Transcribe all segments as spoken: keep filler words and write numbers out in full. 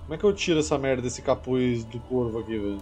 Como é que eu tiro essa merda desse capuz do corvo aqui, velho?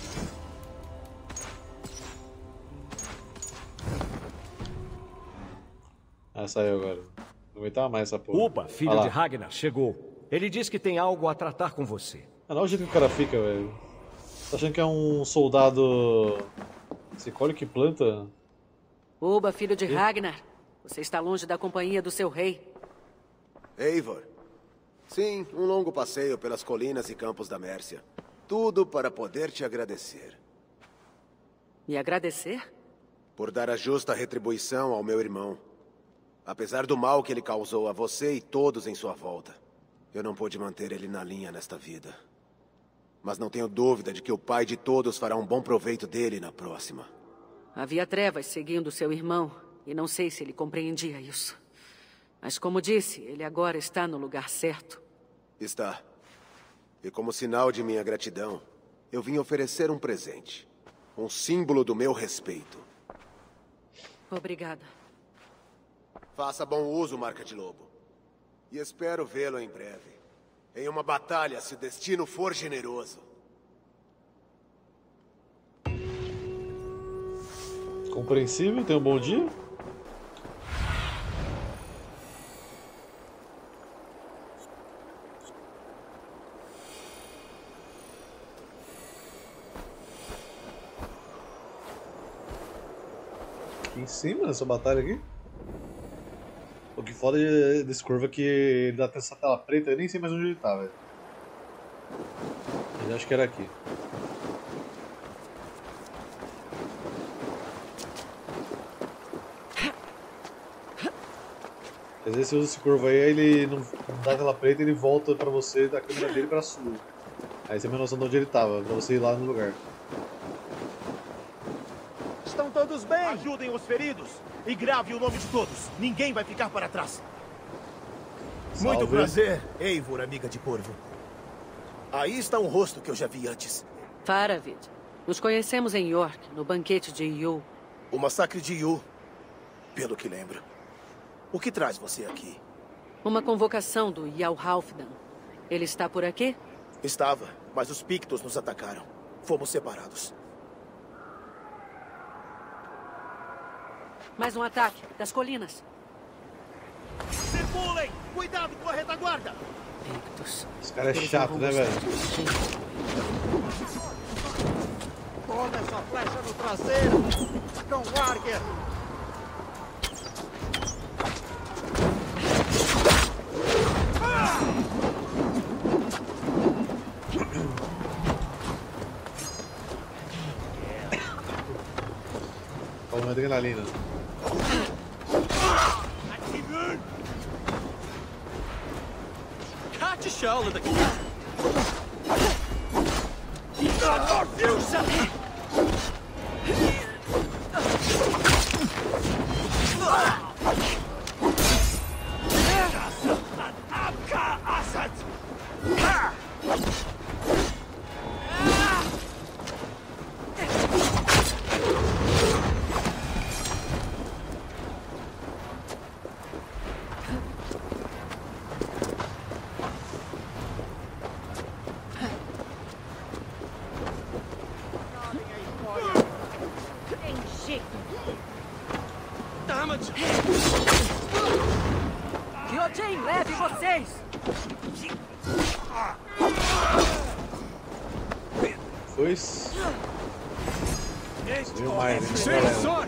Ah, saiu agora. Não aguentava mais essa porra. Uba, filho de Ragnar, chegou. Ele diz que tem algo a tratar com você. Ah, não é o jeito que o cara fica, velho. Tá achando que é um soldado... Você colhe que planta? Uba, filho de Ragnar. Você está longe da companhia do seu rei. Eivor. Sim, um longo passeio pelas colinas e campos da Mércia. Tudo para poder te agradecer. Me agradecer? Por dar a justa retribuição ao meu irmão. Apesar do mal que ele causou a você e todos em sua volta, eu não pude manter ele na linha nesta vida. Mas não tenho dúvida de que o pai de todos fará um bom proveito dele na próxima. Havia trevas seguindo seu irmão, e não sei se ele compreendia isso. Mas como disse, ele agora está no lugar certo. Está. E como sinal de minha gratidão, eu vim oferecer um presente. Um símbolo do meu respeito. Obrigada. Faça bom uso, Marca de Lobo. E espero vê-lo em breve. Em uma batalha, se o destino for generoso. Compreensível, tenha um bom dia. Aqui em cima, nessa batalha aqui. O que foda desse curva é que ele dá até essa tela preta, eu nem sei mais onde ele tá, velho. Mas acho que era aqui. Às vezes você usa esse curva aí, ele não, não dá tela preta, ele volta pra você da câmera dele pra sua. Aí você tem uma noção de onde ele tava, pra você ir lá no lugar. Estão todos bem? Ajudem os feridos e grave o nome de todos. Ninguém vai ficar para trás. Salve. Muito prazer, Eivor, amiga de Corvo. Aí está um rosto que eu já vi antes. Faravid. Nos conhecemos em York, no banquete de Yu. O massacre de Yu, pelo que lembro. O que traz você aqui? Uma convocação do Jarl Halfdan. Ele está por aqui? Estava, mas os Pictos nos atacaram. Fomos separados. Mais um ataque, das colinas. Circulem! Cuidado com a retaguarda! Pictos. Esse cara é chato, né, velho? Toma essa flecha no traseiro! Cão Warger! Toma adrenalina. Kate Shaula daqui! Que Odin leve vocês! Dois. Viu mais, hein, galera?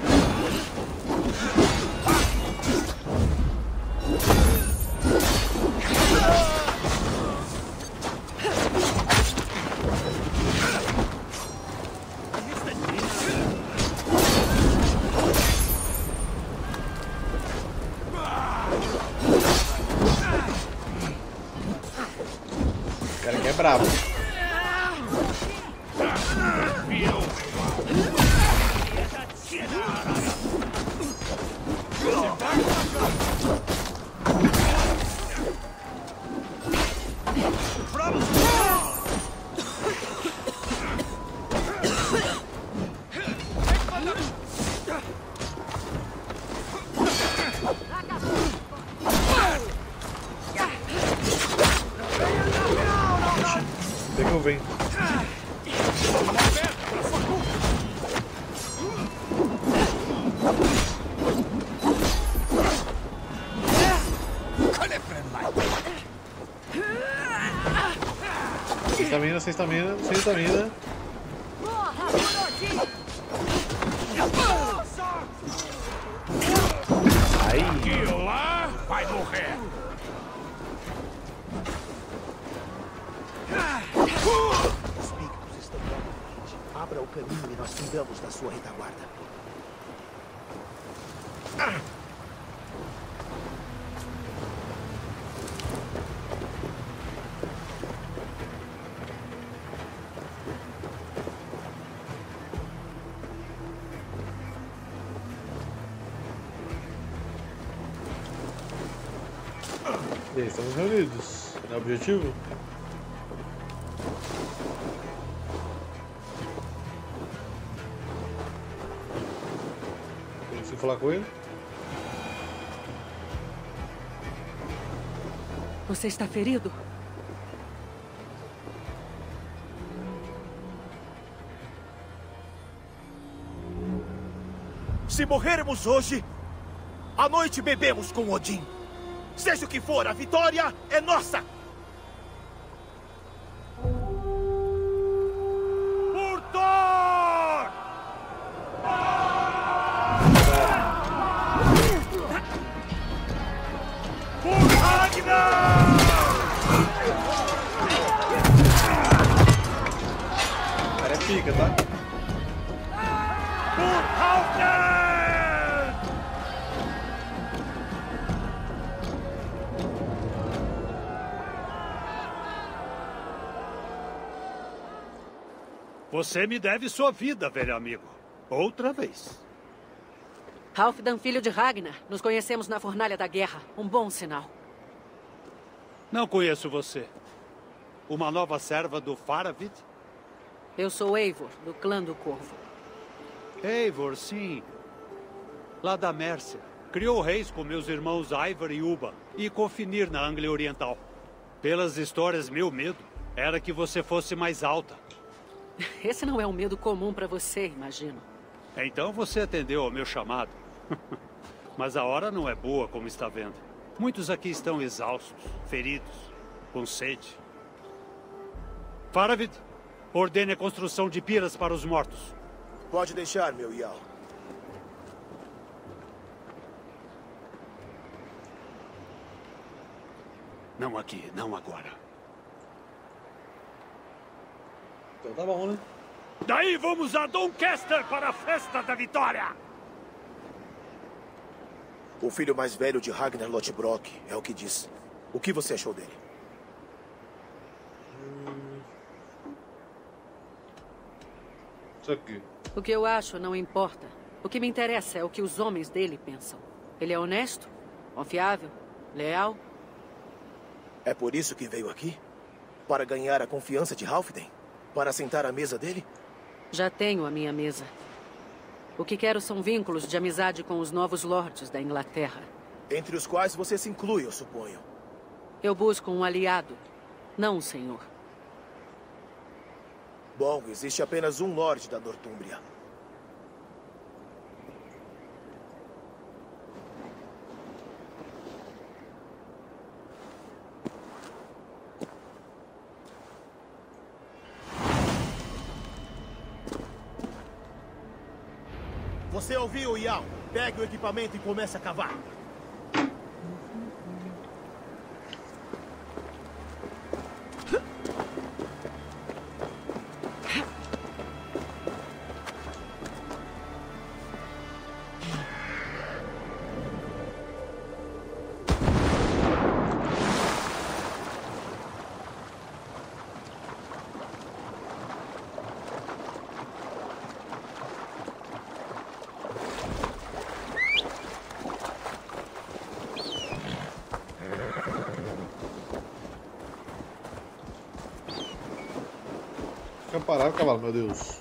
O cara aqui é brabo. Pega o vento. Sem estamina, sem estamina, sem estamina. Aí. Aquilo lá vai morrer. Os pictos estão logo à frente. Abra o caminho e nós cuidamos da sua retaguarda. E aí, estamos reunidos. É o objetivo? Preciso falar com ele? Você está ferido? Se morrermos hoje, à noite bebemos com Odin. Seja o que for, a vitória é nossa! Por Thor! Por Ragnar! O cara é pica, tá? Por Halfdan! Você me deve sua vida, velho amigo. Outra vez. Halfdan, filho de Ragnar. Nos conhecemos na Fornalha da Guerra. Um bom sinal. Não conheço você. Uma nova serva do Faravid? Eu sou Eivor, do clã do Corvo. Eivor, sim. Lá da Mércia. Criou reis com meus irmãos Ivar e Uba. E Cofinir na Anglia Oriental. Pelas histórias, meu medo era que você fosse mais alta. Esse não é um medo comum para você, imagino. Então você atendeu ao meu chamado. Mas a hora não é boa, como está vendo. Muitos aqui estão exaustos, feridos, com sede. Faravid, ordene a construção de piras para os mortos. Pode deixar, meu Jarl. Não aqui, não agora. Então tá bom, né? Daí vamos a Doncaster para a festa da vitória! O filho mais velho de Ragnar Lothbrok é o que diz. O que você achou dele? Hum... Isso aqui. O que eu acho não importa. O que me interessa é o que os homens dele pensam. Ele é honesto, confiável, leal. É por isso que veio aqui? Para ganhar a confiança de Halfdan? Para sentar à mesa dele? Já tenho a minha mesa. O que quero são vínculos de amizade com os novos lordes da Inglaterra. Entre os quais você se inclui, eu suponho. Eu busco um aliado, não um senhor. Bom, existe apenas um lorde da Nortúmbria. Você ouviu, Jarl? Pegue o equipamento e comece a cavar. Fica parado, cavalo, meu Deus.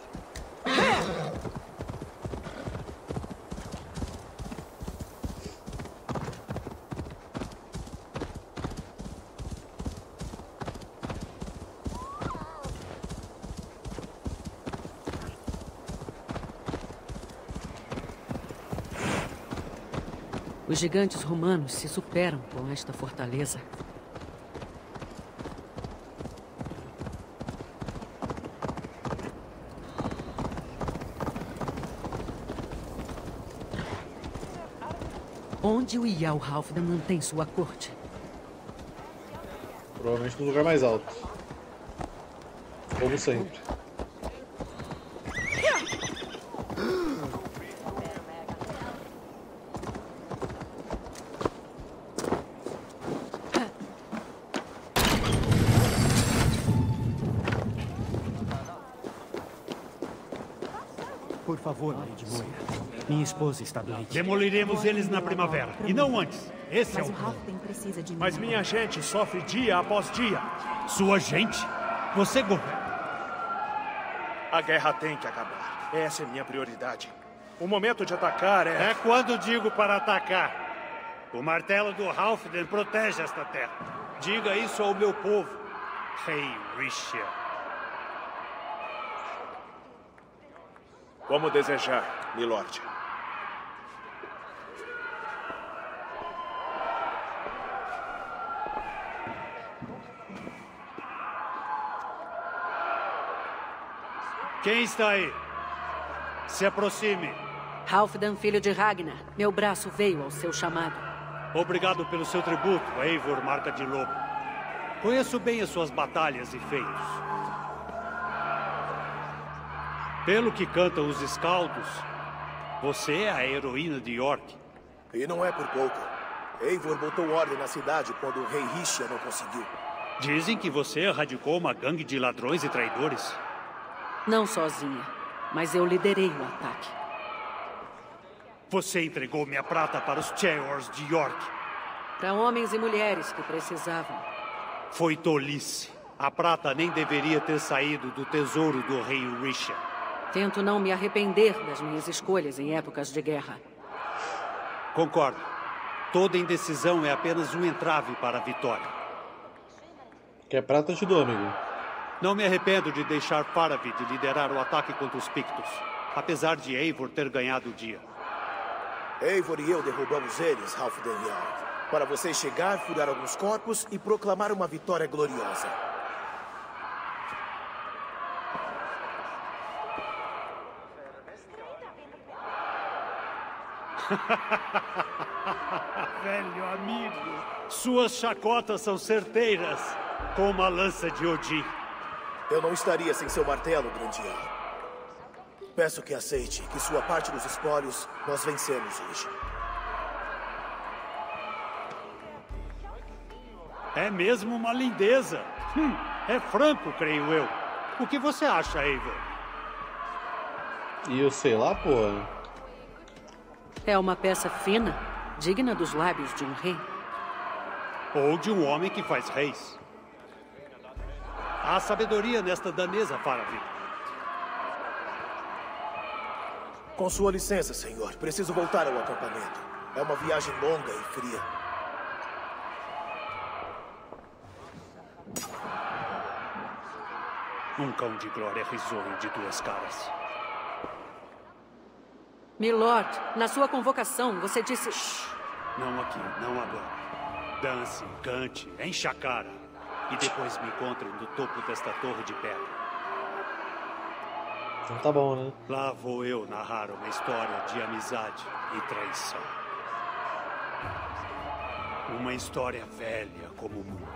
Os gigantes romanos se superam com esta fortaleza. Onde o Jarl Halfdan mantém sua corte? Provavelmente no lugar mais alto. Como sempre. Por favor, Lady Moira. Minha esposa está doente. Demoliremos eles na primavera, e não antes. Esse é o plano. Mas minha gente sofre dia após dia. Sua gente? Você governa. A guerra tem que acabar. Essa é minha prioridade. O momento de atacar é... É quando digo para atacar. O martelo do Halfdan protege esta terra. Diga isso ao meu povo, Rei Richard. Como desejar, milord. Quem está aí? Se aproxime. Halfdan, filho de Ragnar. Meu braço veio ao seu chamado. Obrigado pelo seu tributo, Eivor, marca de lobo. Conheço bem as suas batalhas e feitos. Pelo que cantam os escaldos, você é a heroína de York. E não é por pouco. Eivor botou ordem na cidade quando o rei Richard não conseguiu. Dizem que você erradicou uma gangue de ladrões e traidores. Não sozinha, mas eu liderei o ataque. Você entregou minha prata para os Cheors de York. Para homens e mulheres que precisavam. Foi tolice. A prata nem deveria ter saído do tesouro do rei Richard. Tento não me arrepender das minhas escolhas em épocas de guerra. Concordo. Toda indecisão é apenas um entrave para a vitória. Quer prata, eu te dou, amigo. Não me arrependo de deixar Faravid liderar o ataque contra os Pictos, apesar de Eivor ter ganhado o dia. Eivor e eu derrubamos eles, Halfdan Jarl, para você chegar, furar alguns corpos e proclamar uma vitória gloriosa. Velho amigo, suas chacotas são certeiras, como a lança de Odin. Eu não estaria sem seu martelo, grande Jarl. Peço que aceite que sua parte dos espólios nós vencemos hoje. É mesmo uma lindeza. Hum, é franco, creio eu. O que você acha, Eivor? E eu sei lá, porra. É uma peça fina, digna dos lábios de um rei. Ou de um homem que faz reis. Há sabedoria nesta danesa, Faravid. Com sua licença, senhor. Preciso voltar ao acampamento. É uma viagem longa e fria. Um cão de glória risonho de duas caras. Milord, na sua convocação, você disse... Shhh. Não aqui, não agora. Dance, cante, encha a cara. E depois me encontrem no topo desta torre de pedra. Então tá bom, né? Lá vou eu narrar uma história de amizade e traição. Uma história velha como o mundo.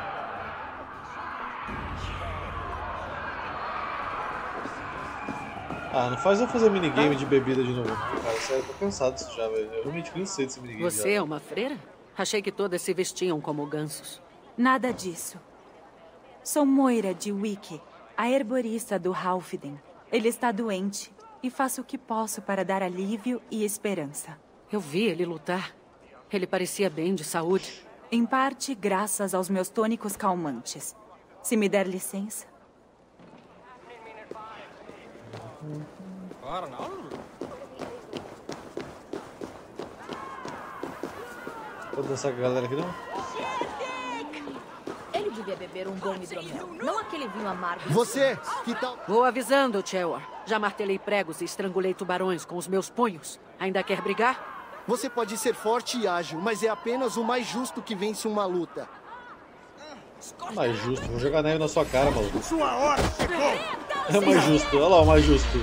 Ah, não faz eu fazer minigame de bebida de novo, não, cara. Sério, eu tô cansado disso já, velho. Eu realmente cansei desse minigame. Você já. é uma freira? Achei que todas se vestiam como gansos. Nada disso. Sou Moira de Wiki, a herborista do Halfdan. Ele está doente e faço o que posso para dar alívio e esperança. Eu vi ele lutar. Ele parecia bem de saúde. Em parte, graças aos meus tônicos calmantes. Se me der licença. Vou dançar com a galera aqui, não? Ele devia beber um bom hidromel, não aquele vinho amargo. Você, que tal... Vou avisando, Cheor. Já martelei pregos e estrangulei tubarões com os meus punhos. Ainda quer brigar? Você pode ser forte e ágil, mas é apenas o mais justo que vence uma luta. Mais justo, vou jogar neve na sua cara, maluco. Sua hora chegou! É mais justo, olha lá o mais justo.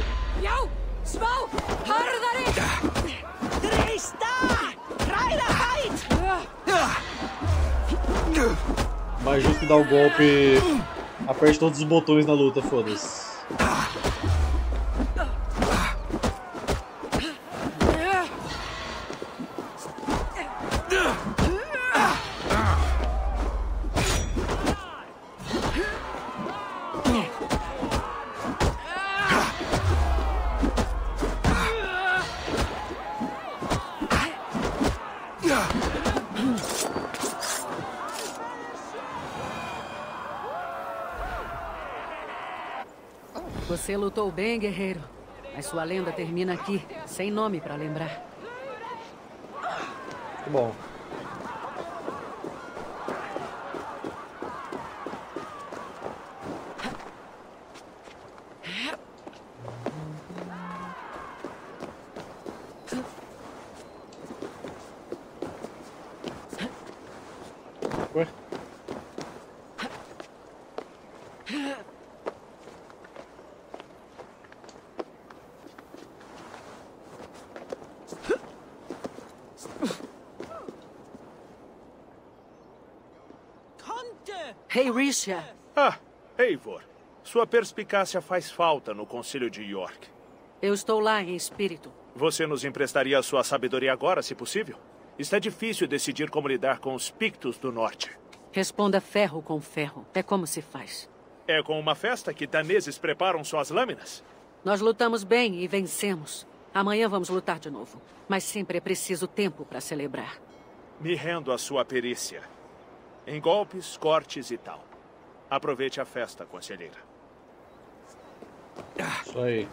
Mais justo que dar o golpe. Aperte todos os botões na luta, foda-se. Você lutou bem, guerreiro. Mas sua lenda termina aqui, sem nome pra lembrar. Que bom. Ué? Rei Risha! Ah, Eivor. Sua perspicácia faz falta no Conselho de York. Eu estou lá em espírito. Você nos emprestaria a sua sabedoria agora, se possível? Está difícil decidir como lidar com os Pictos do Norte. Responda ferro com ferro. É como se faz. É com uma festa que daneses preparam suas lâminas? Nós lutamos bem e vencemos. Amanhã vamos lutar de novo. Mas sempre é preciso tempo para celebrar. Me rendo à sua perícia. Em golpes, cortes e tal. Aproveite a festa, conselheira. Isso aí.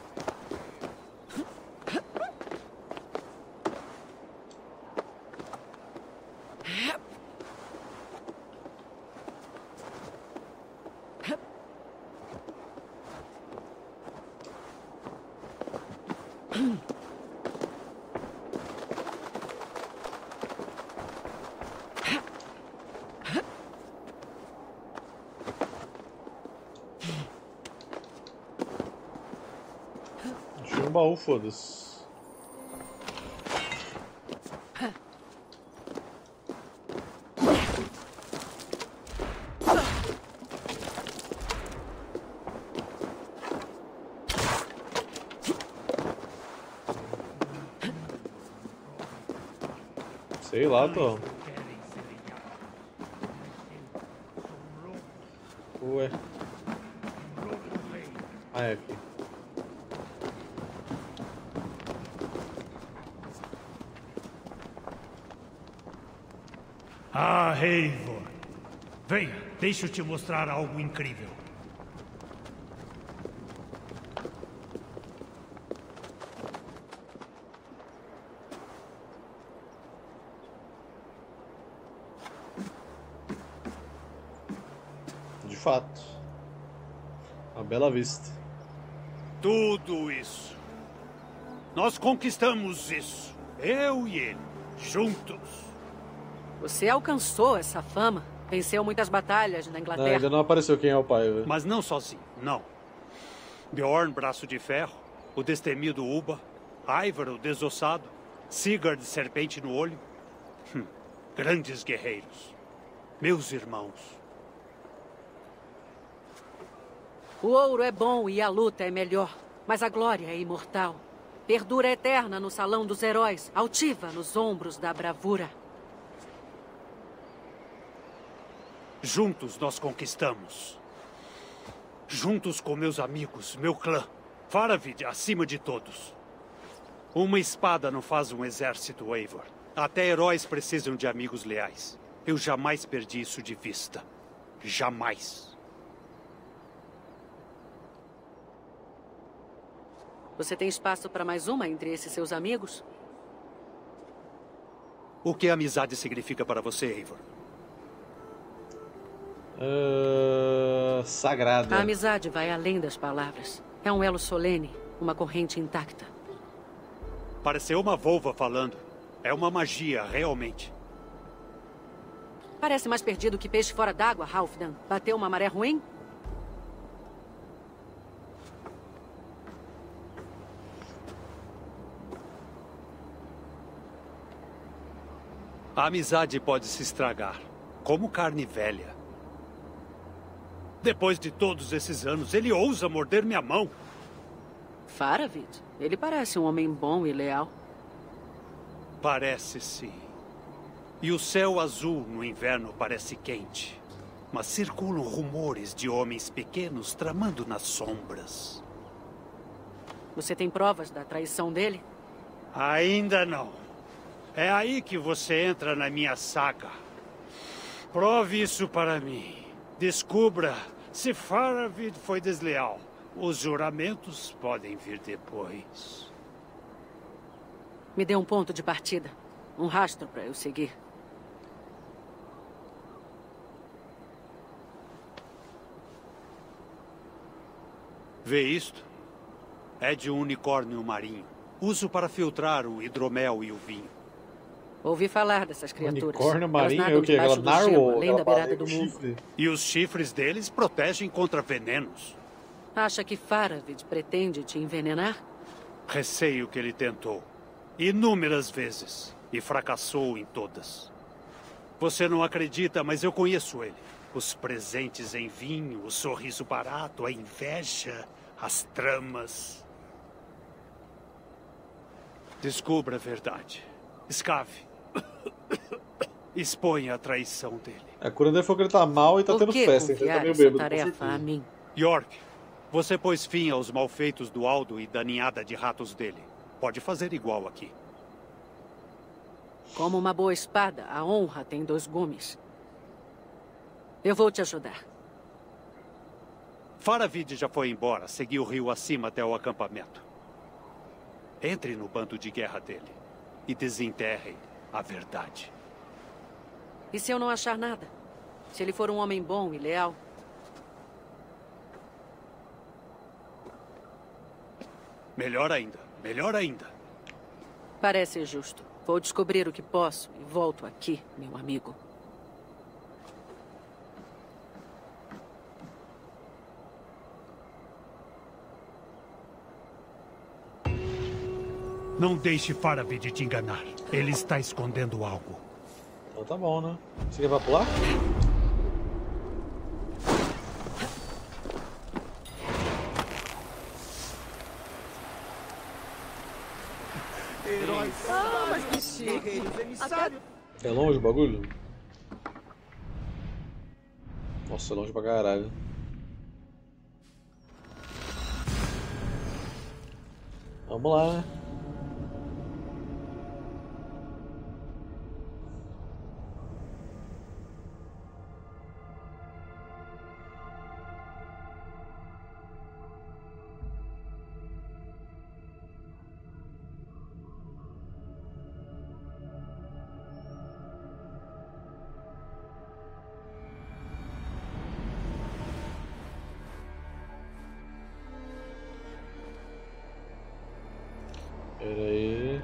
Deixa no baú, foda-se. Sei lá, Tom. Ué. Ah, é aqui. Ah, Eivor. Venha, deixa eu te mostrar algo incrível. De fato. A Bela Vista. Tudo isso. Nós conquistamos isso. Eu e ele. Juntos. Você alcançou essa fama. Venceu muitas batalhas na Não, Inglaterra. ainda não apareceu quem é o pai, velho. Mas não sozinho, não. Bjorn, braço de ferro. O destemido Uba. Ivar, o desossado. Sigurd, serpente no olho. Hum, grandes guerreiros. Meus irmãos. O ouro é bom e a luta é melhor. Mas a glória é imortal. Perdura eterna no salão dos heróis. Altiva nos ombros da bravura. Juntos nós conquistamos. Juntos com meus amigos, meu clã. Faravid acima de todos. Uma espada não faz um exército, Eivor. Até heróis precisam de amigos leais. Eu jamais perdi isso de vista. Jamais. Você tem espaço para mais uma entre esses seus amigos? O que amizade significa para você, Eivor? Uh, sagrada. A amizade vai além das palavras. É um elo solene, uma corrente intacta. Pareceu uma volva falando. É uma magia, realmente. Parece mais perdido que peixe fora d'água, Halfdan. Bateu uma maré ruim? A amizade pode se estragar, como carne velha. Depois de todos esses anos, ele ousa morder minha mão. Faravid? Ele parece um homem bom e leal. Parece sim. E o céu azul no inverno parece quente. Mas circulam rumores de homens pequenos tramando nas sombras. Você tem provas da traição dele? Ainda não. É aí que você entra na minha saga. Prove isso para mim. Descubra se Faravid foi desleal. Os juramentos podem vir depois. Me dê um ponto de partida. Um rastro para eu seguir. Vê isto? É de um unicórnio marinho. Uso para filtrar o hidromel e o vinho. Ouvi falar dessas criaturas. Unicórnio marinho Elas é o quê? nadam Aquela debaixo do gelo, narwhal? além da Aquela beirada baleia do com mundo. chifre? E os chifres deles protegem contra venenos. Acha que Faravid pretende te envenenar? Receio que ele tentou. Inúmeras vezes. E fracassou em todas. Você não acredita, mas eu conheço ele. Os presentes em vinho, o sorriso barato, a inveja, as tramas. Descubra a verdade. Escave. Exponha a traição dele. A cura dele foi que ele tá mal e tá Por tendo que festa. Então ele tá confiar meio essa bêbado. com tarefa certeza. a mim? York, você pôs fim aos malfeitos do Aldo e da ninhada de ratos dele. Pode fazer igual aqui. Como uma boa espada, a honra tem dois gumes. Eu vou te ajudar. Faravid já foi embora, seguiu o rio acima até o acampamento. Entre no bando de guerra dele e desenterre a verdade. E se eu não achar nada? Se ele for um homem bom e leal? Melhor ainda, melhor ainda. Parece justo. Vou descobrir o que posso e volto aqui, meu amigo. Não deixe Faravid te enganar. Ele está escondendo algo. Então tá bom, né? Você quer pra pular? Heróis. Ah, mas que chique. Emissário. É longe o bagulho? Nossa, é longe pra caralho. Vamos lá, né? Pera aí.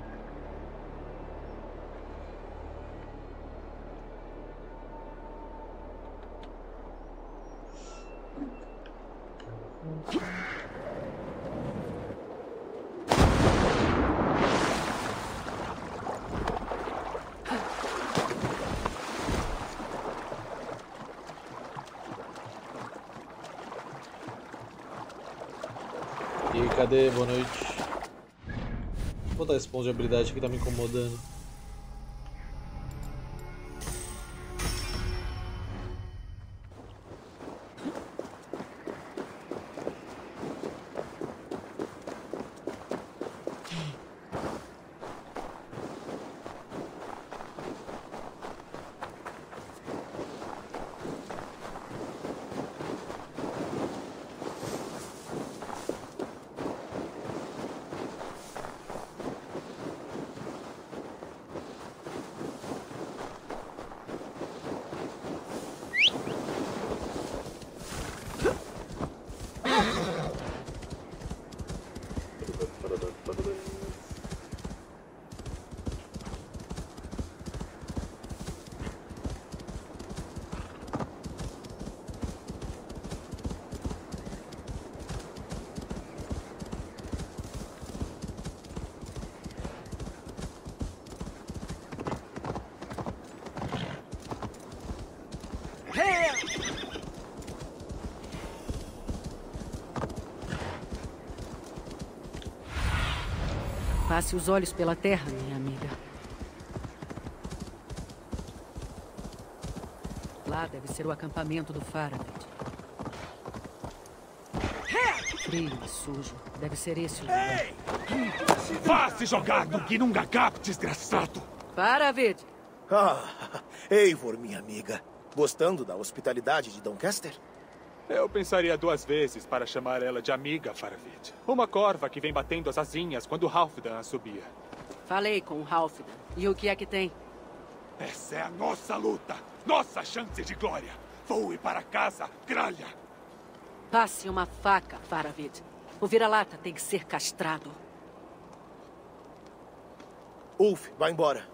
E cadê? Boa noite. Vou botar esse ponto de habilidade que tá me incomodando. Passe os olhos pela terra, minha amiga. Lá deve ser o acampamento do Faravid. Frio e sujo. Deve ser esse o lugar. Vá se jogar no Ginnungagap, desgraçado! Faravid! Ah, Eivor, minha amiga. Gostando da hospitalidade de Doncaster? Eu pensaria duas vezes para chamar ela de amiga, Faravid. Uma corva que vem batendo as asinhas quando Halfdan assobia. Falei com o Halfdan. E o que é que tem? Essa é a nossa luta! Nossa chance de glória! Voe para casa, gralha! Passe uma faca, Faravid. O vira-lata tem que ser castrado. Ulf, vá embora.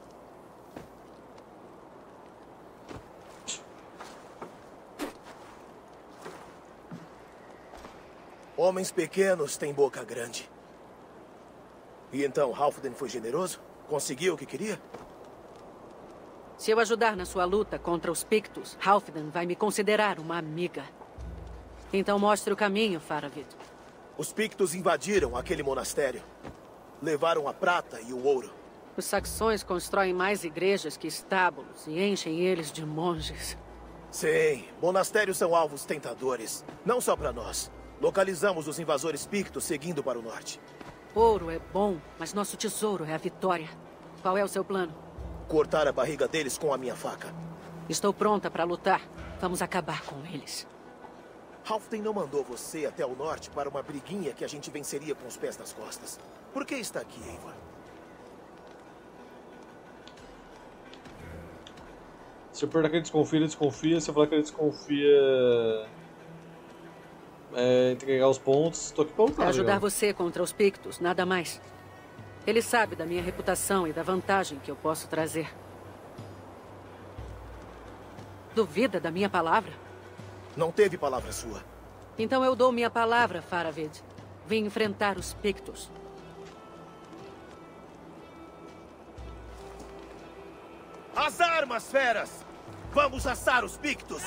Homens pequenos têm boca grande. E então, Halfdan foi generoso? Conseguiu o que queria? Se eu ajudar na sua luta contra os Pictos, Halfdan vai me considerar uma amiga. Então mostre o caminho, Faravid. Os Pictos invadiram aquele monastério. Levaram a prata e o ouro. Os saxões constroem mais igrejas que estábulos e enchem eles de monges. Sim, monastérios são alvos tentadores. Não só para nós. Localizamos os invasores Pictos seguindo para o norte. Ouro é bom, mas nosso tesouro é a vitória. Qual é o seu plano? Cortar a barriga deles com a minha faca. Estou pronta para lutar. Vamos acabar com eles. Halfdan não mandou você até o norte para uma briguinha que a gente venceria com os pés nas costas. Por que está aqui, Eivor? Se eu perguntar que ele desconfia, ele desconfia. Se eu falar que ele desconfia... É, entregar os pontos, tô aqui pra lutar. É ajudar legal. você contra os Pictos, nada mais. Ele sabe da minha reputação e da vantagem que eu posso trazer. Duvida da minha palavra? Não teve palavra sua. Então eu dou minha palavra, Faravid. Vim enfrentar os Pictos. As armas, feras! Vamos assar os Pictos!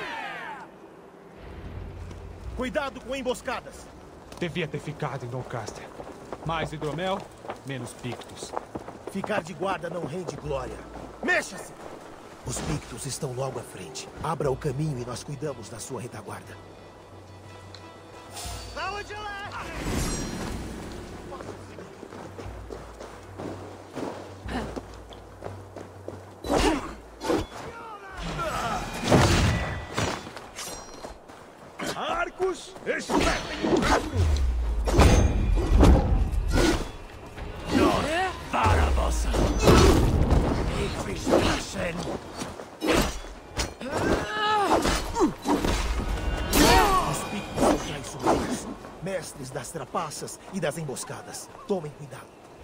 Cuidado com emboscadas. Devia ter ficado em Doncaster. Mais hidromel, menos Pictos. Ficar de guarda não rende glória. Mexa-se! Os Pictos estão logo à frente. Abra o caminho e nós cuidamos da sua retaguarda. Aonde lá? Arcos, espetem o rastro! Para a vossa! Infestação! Os Pictos são traiçoeiros, mestres das trapaças e das emboscadas. Tomem cuidado.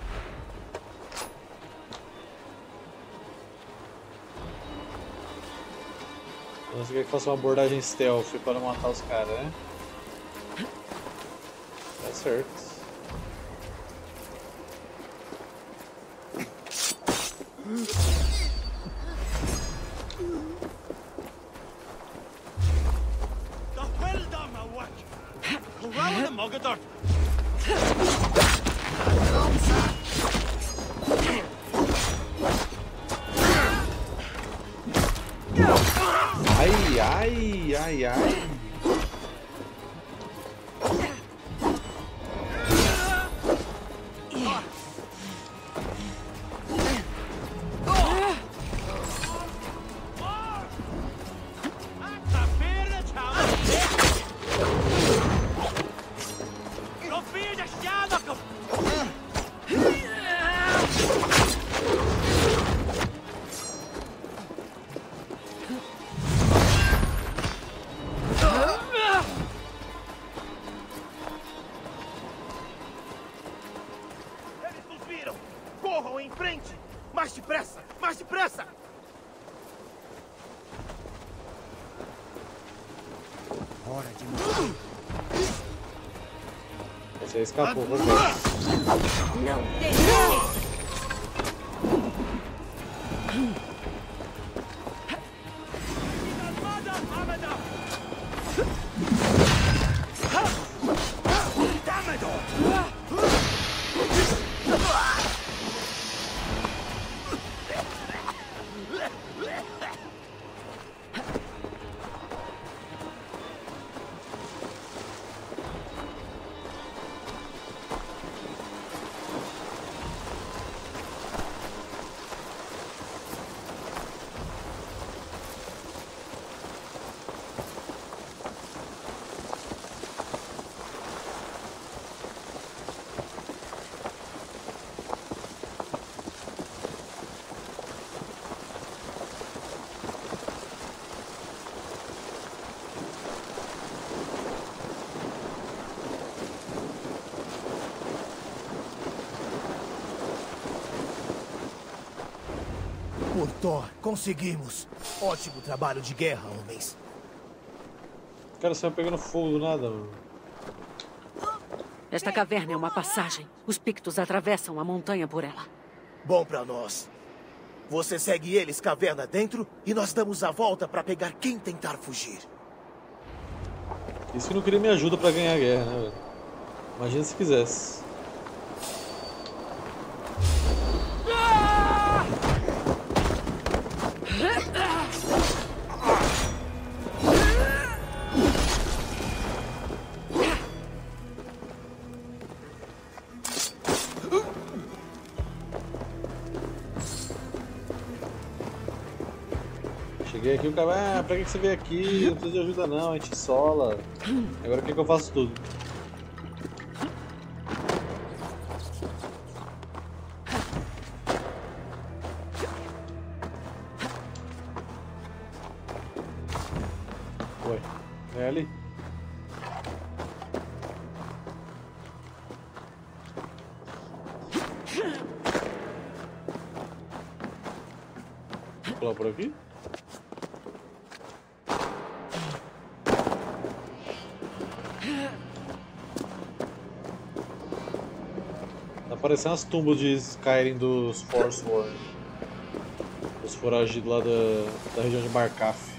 Então você quer que faça uma abordagem stealth para não matar os caras, né? Tá certo. Ai, ai, ai, ai. Corram em frente! Mais depressa! Mais depressa! Hora de morrer. Você escapou, você. Não tem. Ah! Thor, conseguimos. Ótimo trabalho de guerra, homens. O cara saiu pegando fogo do nada, mano. Esta caverna é uma passagem. Os Pictos atravessam a montanha por ela. Bom pra nós. Você segue eles caverna dentro e nós damos a volta pra pegar quem tentar fugir. Isso que não queria me ajuda pra ganhar a guerra, né, velho? Imagina se quisesse. Cheguei aqui, o cara, ah, pra que você veio aqui? Não precisa de ajuda não, a gente sola. Agora o que, que eu faço tudo? Ué, é ali? Vou pular por aqui? Tá parecendo as tumbas de Skyrim dos Forsworn. Os foragidos lá da, da região de Markaf.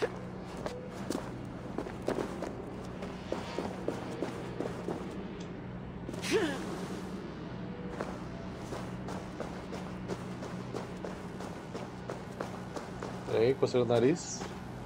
Peraí, coceira o nariz.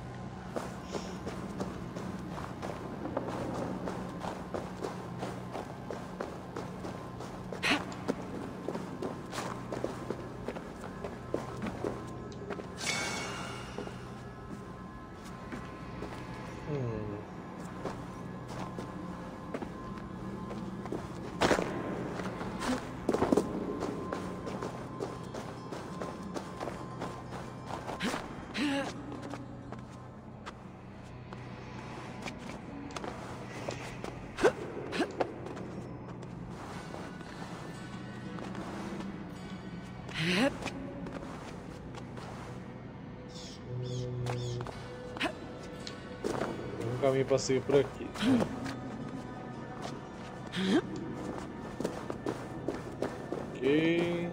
Um caminho para seguir por aqui. Ok.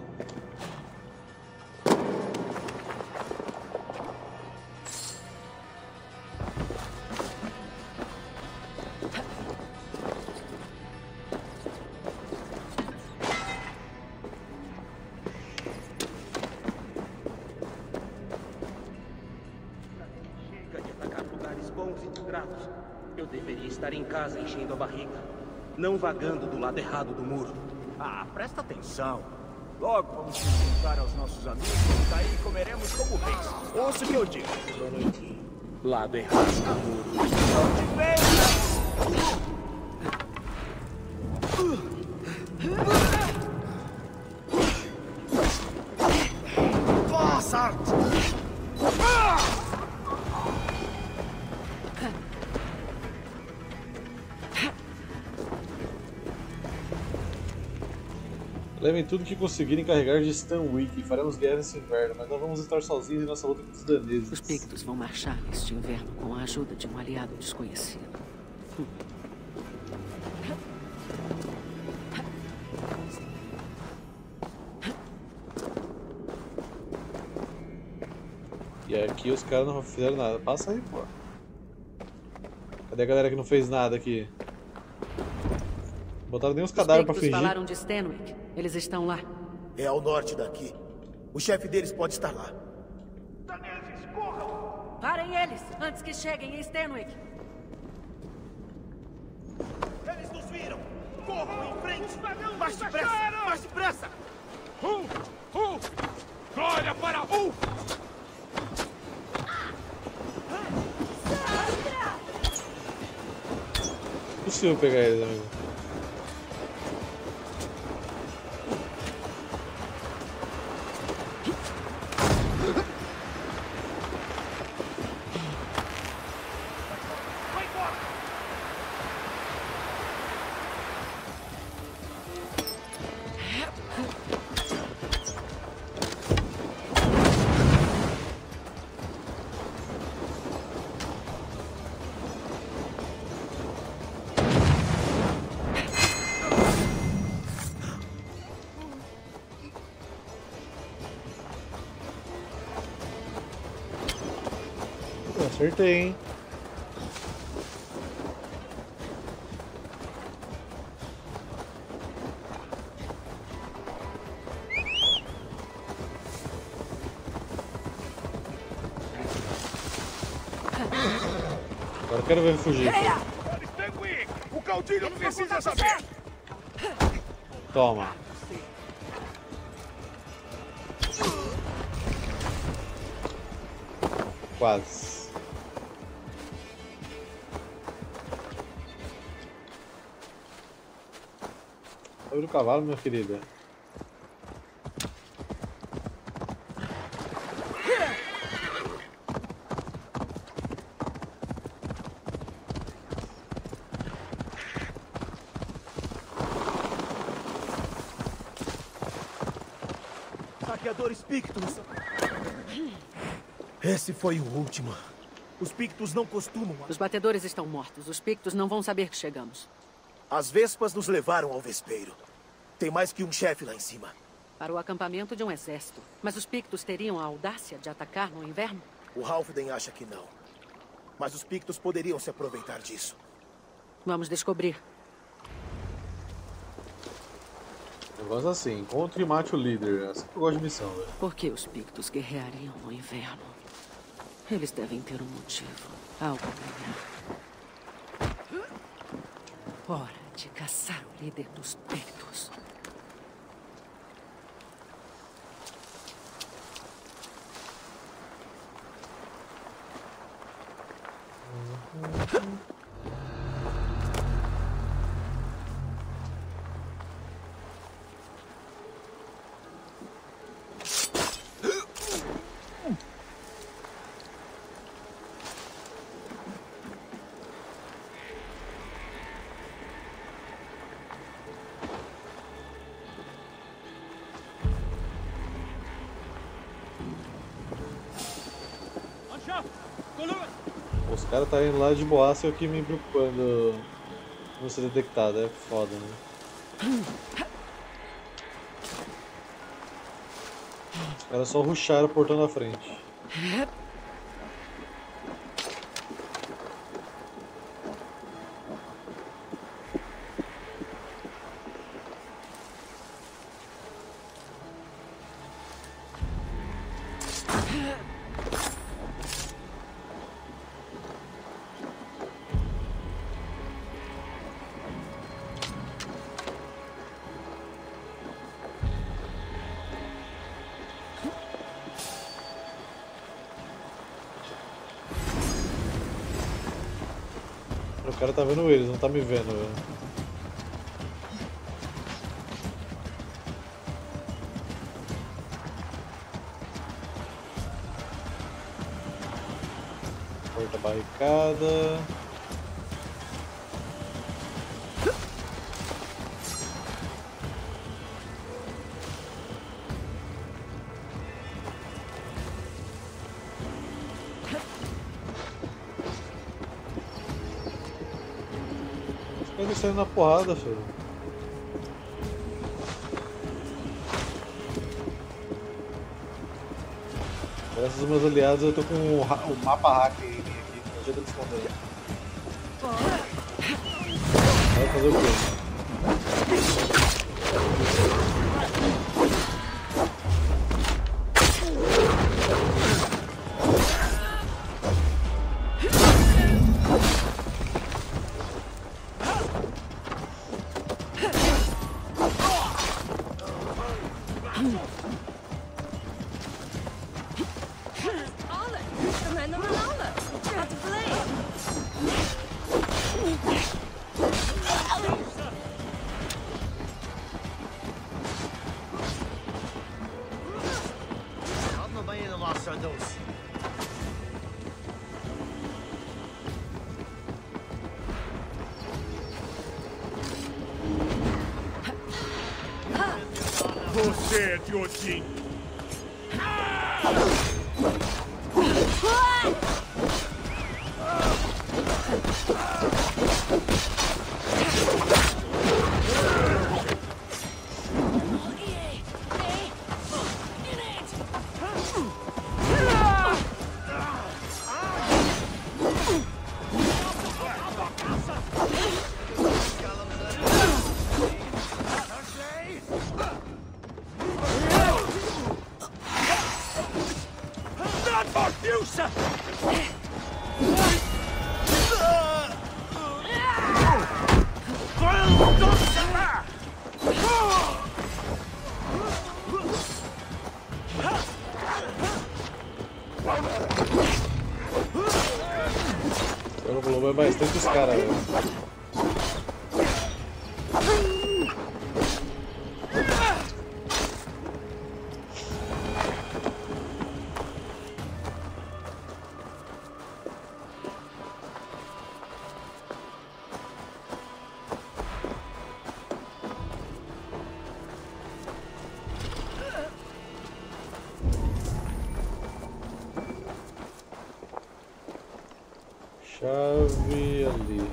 Eu deveria estar em casa enchendo a barriga, não vagando do lado errado do muro. Ah, presta atenção. Logo vamos nos juntar aos nossos amigos e daí comeremos como reis. Ouça o que eu digo. Boa noite. Lado errado do muro. Onde vem? Levem tudo que conseguirem carregar de Stanwick e faremos guerra nesse inverno, mas não vamos estar sozinhos em nossa luta contra os daneses. Os Pictos vão marchar neste inverno com a ajuda de um aliado desconhecido. Hum. E aqui os caras não fizeram nada. Passa aí, pô. Cadê a galera que não fez nada aqui? Botaram nem os cadáveres pra fingir. Os falaram de Stanwick. Eles estão lá. É ao norte daqui. O chefe deles pode estar lá. Daneses, corram! Parem eles, antes que cheguem em Stanwick. Eles nos viram! Corram em frente! Mais depressa! Mais depressa! Uh! Uh! Glória para U! Impossível pegar eles, amigo. Acertei, hein? Agora eu quero ver ele fugir. O caudilho precisa saber! Toma. Quase. Sobre o cavalo, minha querida. Saqueadores Pictos. Esse foi o último. Os Pictos não costumam... Os batedores estão mortos. Os Pictos não vão saber que chegamos. As Vespas nos levaram ao vespeiro. Tem mais que um chefe lá em cima. Para o acampamento de um exército. Mas os Pictos teriam a audácia de atacar no inverno? O Halfden acha que não. Mas os Pictos poderiam se aproveitar disso. Vamos descobrir. Negócio assim, encontre e mate o líder. Assim que eu gosto de missão, velho. Por que os Pictos guerreariam no inverno? Eles devem ter um motivo. Algo melhor. Hora de caçar o líder dos Pictos. Os caras tá indo lá de boaça e eu aqui me preocupando não ser detectado, é foda, né? Os caras só rusharam o portão da frente. O cara tá vendo eles, não tá me vendo, velho. Corta a barricada. Ele saiu na porrada, filho. Graças aos meus aliados eu tô com o, o mapa hack em mim aqui, não adianta me esconder. Vai fazer o quê? Você é de Odin. com os caras, velho. Chave ali.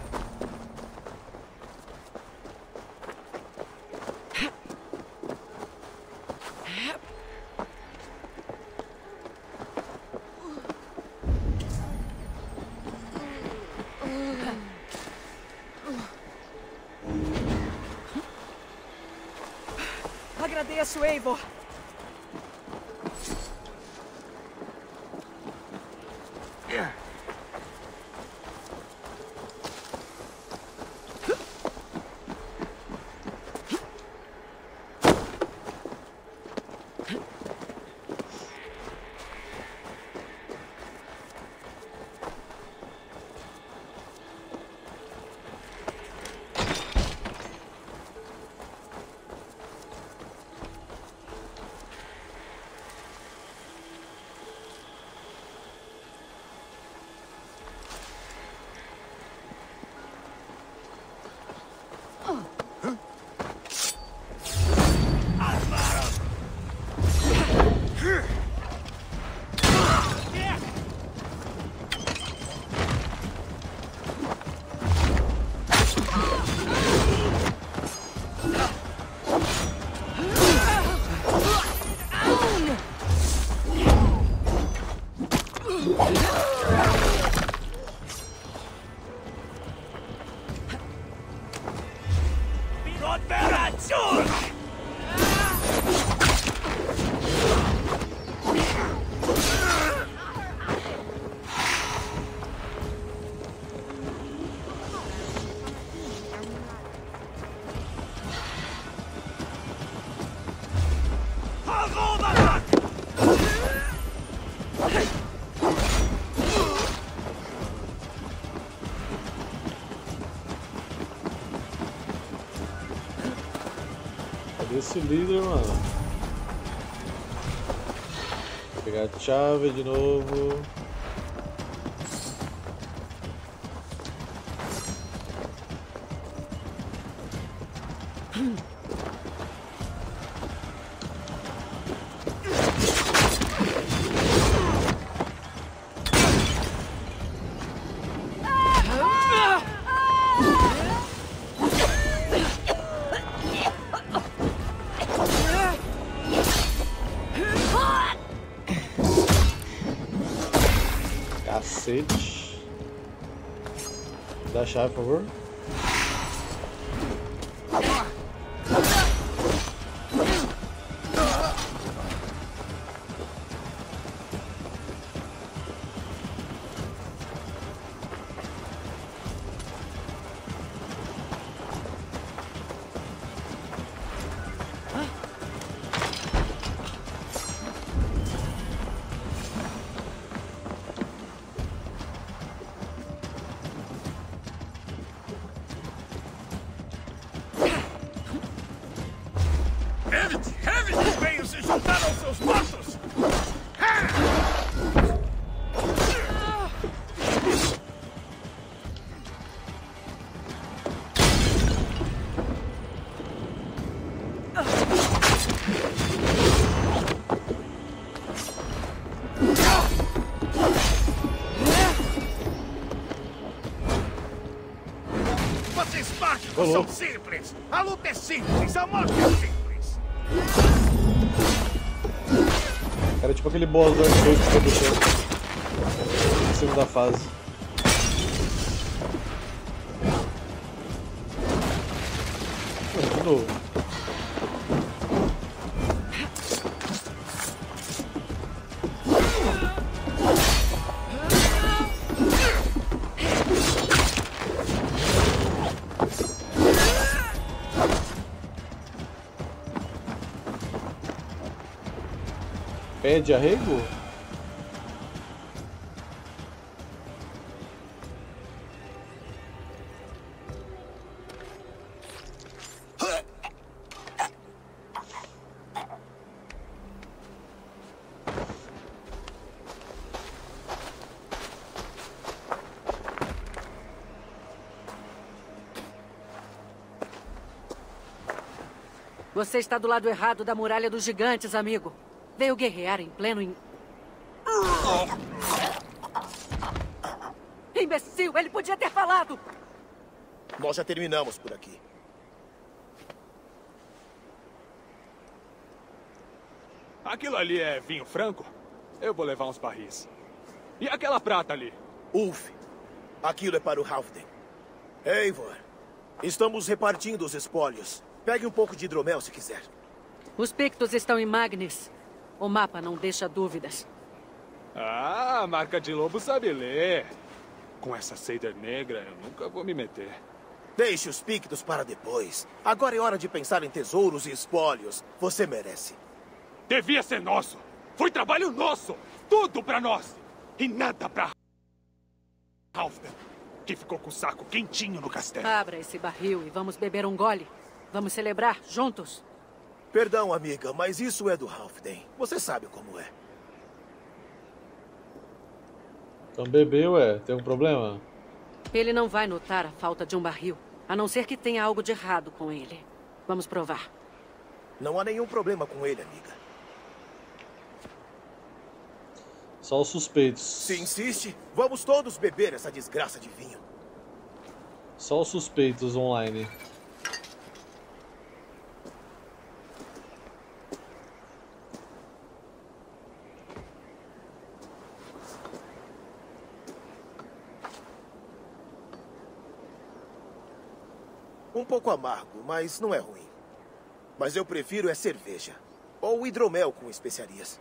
Agradeço, Eivor. Esse líder, mano. Vou pegar a chave de novo. Cacete. Dá a chave, por favor. São simples. A luta é simples. A morte é simples. Cara, tipo aquele boss do arcade que tá deixando em cima da fase. De novo. Pé de arrego? Você está do lado errado da muralha dos gigantes, amigo. Veio guerrear em pleno... In... Imbecil! Ele podia ter falado! Nós já terminamos por aqui. Aquilo ali é vinho franco? Eu vou levar uns barris. E aquela prata ali? Ulf, aquilo é para o Halfden. Eivor, estamos repartindo os espólios. Pegue um pouco de hidromel se quiser. Os Pictos estão em Magnes. O mapa não deixa dúvidas. Ah, a marca de lobo sabe ler. Com essa Seider negra, eu nunca vou me meter. Deixe os Pictos para depois. Agora é hora de pensar em tesouros e espólios. Você merece. Devia ser nosso. Foi trabalho nosso. Tudo pra nós. E nada pra Halfdan, que ficou com o saco quentinho no castelo. Abra esse barril e vamos beber um gole. Vamos celebrar juntos. Perdão, amiga, mas isso é do Halfdan. Você sabe como é. Então bebeu, é? Tem um problema? Ele não vai notar a falta de um barril, a não ser que tenha algo de errado com ele. Vamos provar. Não há nenhum problema com ele, amiga. Só os suspeitos. Se insiste, vamos todos beber essa desgraça de vinho. Só os suspeitos online. Um pouco amargo, mas não é ruim. Mas eu prefiro é cerveja. Ou hidromel com especiarias.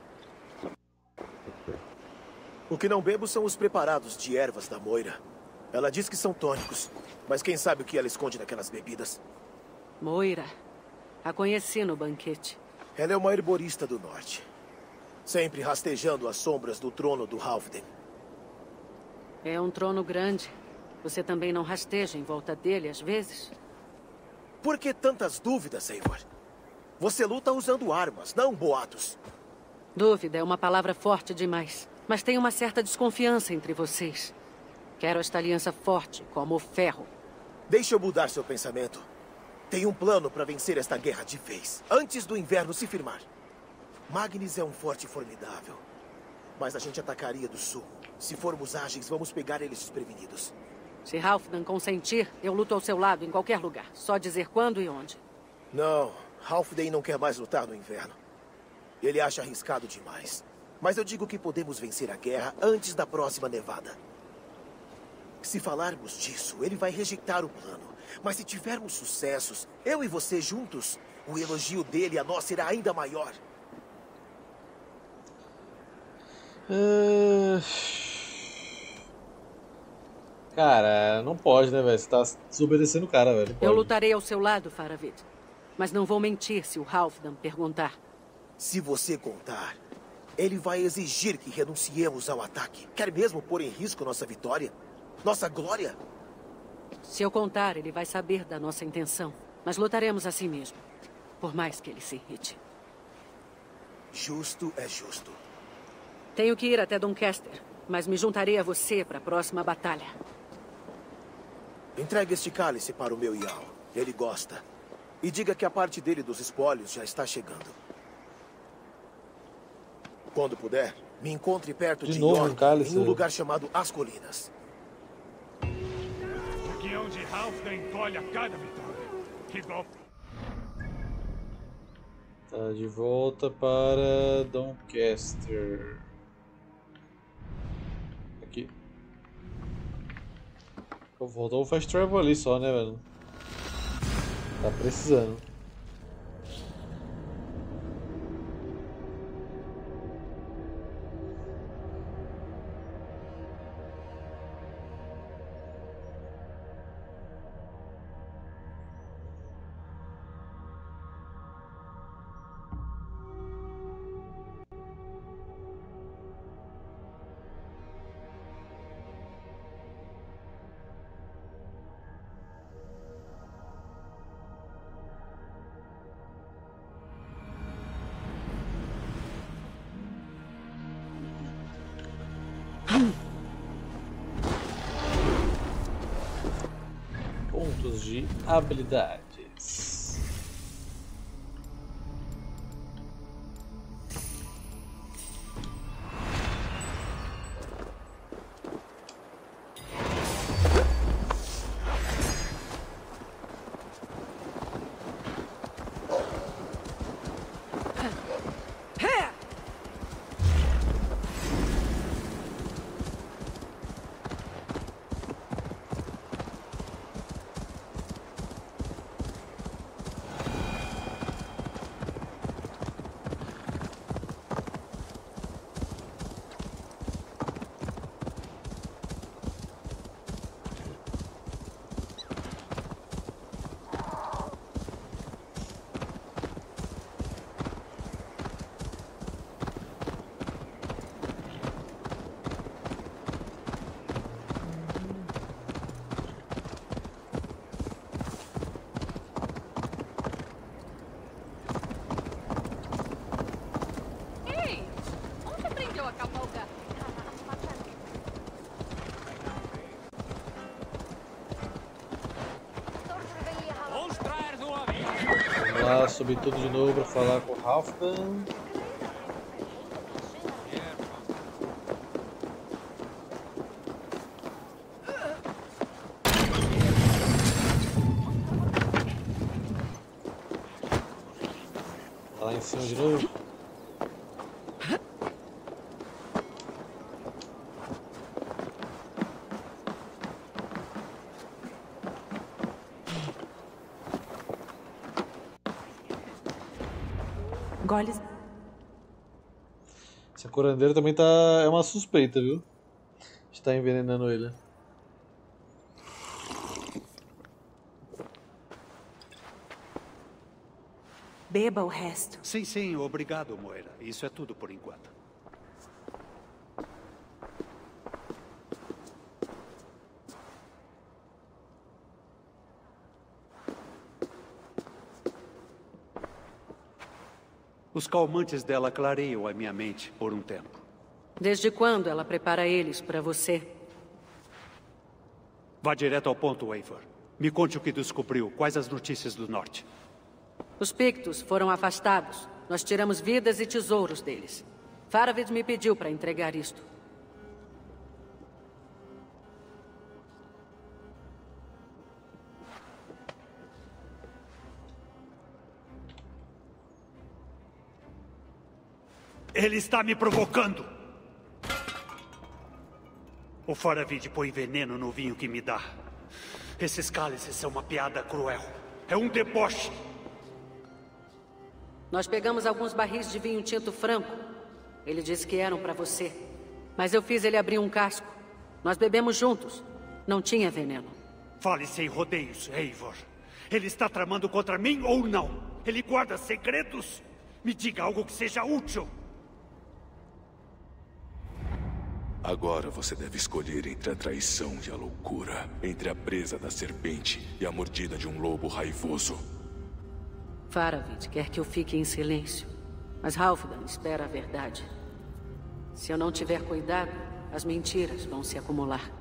O que não bebo são os preparados de ervas da Moira. Ela diz que são tônicos, mas quem sabe o que ela esconde naquelas bebidas? Moira. A conheci no banquete. Ela é uma herborista do norte. Sempre rastejando as sombras do trono do Halfdan. É um trono grande. Você também não rasteja em volta dele às vezes? Por que tantas dúvidas, Eivor? Você luta usando armas, não boatos. Dúvida é uma palavra forte demais. Mas tem uma certa desconfiança entre vocês. Quero esta aliança forte, como o ferro. Deixe eu mudar seu pensamento. Tem um plano para vencer esta guerra de vez, antes do inverno se firmar. Magnes é um forte formidável. Mas a gente atacaria do sul. Se formos ágeis, vamos pegar eles desprevenidos. Se Halfdan consentir, eu luto ao seu lado em qualquer lugar. Só dizer quando e onde. Não, Halfdan não quer mais lutar no inverno. Ele acha arriscado demais. Mas eu digo que podemos vencer a guerra antes da próxima nevada. Se falarmos disso, ele vai rejeitar o plano. Mas se tivermos sucessos, eu e você juntos, o elogio dele a nós será ainda maior. Uh... Cara, não pode, né, velho? Você tá desobedecendo o cara, velho. Eu lutarei ao seu lado, Faravid. Mas não vou mentir se o Halfdan perguntar. Se você contar, ele vai exigir que renunciemos ao ataque. Quer mesmo pôr em risco nossa vitória? Nossa glória? Se eu contar, ele vai saber da nossa intenção. Mas lutaremos assim mesmo. Por mais que ele se irrite. Justo é justo. Tenho que ir até Doncaster. Mas me juntarei a você para a próxima batalha. Entregue este cálice para o meu Jarl. Ele gosta. E diga que a parte dele dos espólios já está chegando. Quando puder, me encontre perto de, de novo, York, um cálice, em um lugar chamado As Colinas. O guião de Halfdan encolhe a cada vitória. Que golpe! Tá de volta para Doncaster. Aqui. Pô, voltou o fast travel ali só, né, velho? Tá precisando. Pontos de habilidades. lá, subir tudo de novo pra falar com o Halfdan. Lá em cima de novo. Goles. Essa curandeira também tá. É uma suspeita, viu? De tá envenenando ele. Beba o resto. Sim, sim, obrigado, Moira. Isso é tudo por enquanto. Os calmantes dela clareiam a minha mente por um tempo. Desde quando ela prepara eles para você? Vá direto ao ponto, Eivor. Me conte o que descobriu. Quais as notícias do norte? Os Pictos foram afastados. Nós tiramos vidas e tesouros deles. Faravid me pediu para entregar isto. Ele está me provocando! O Faravid põe veneno no vinho que me dá. Esses cálices são uma piada cruel. É um deboche! Nós pegamos alguns barris de vinho tinto franco. Ele disse que eram para você. Mas eu fiz ele abrir um casco. Nós bebemos juntos. Não tinha veneno. Fale sem rodeios, Eivor. Ele está tramando contra mim ou não? Ele guarda segredos? Me diga algo que seja útil. Agora você deve escolher entre a traição e a loucura. Entre a presa da serpente e a mordida de um lobo raivoso. Faravid quer que eu fique em silêncio. Mas Halfdan espera a verdade. Se eu não tiver cuidado, as mentiras vão se acumular.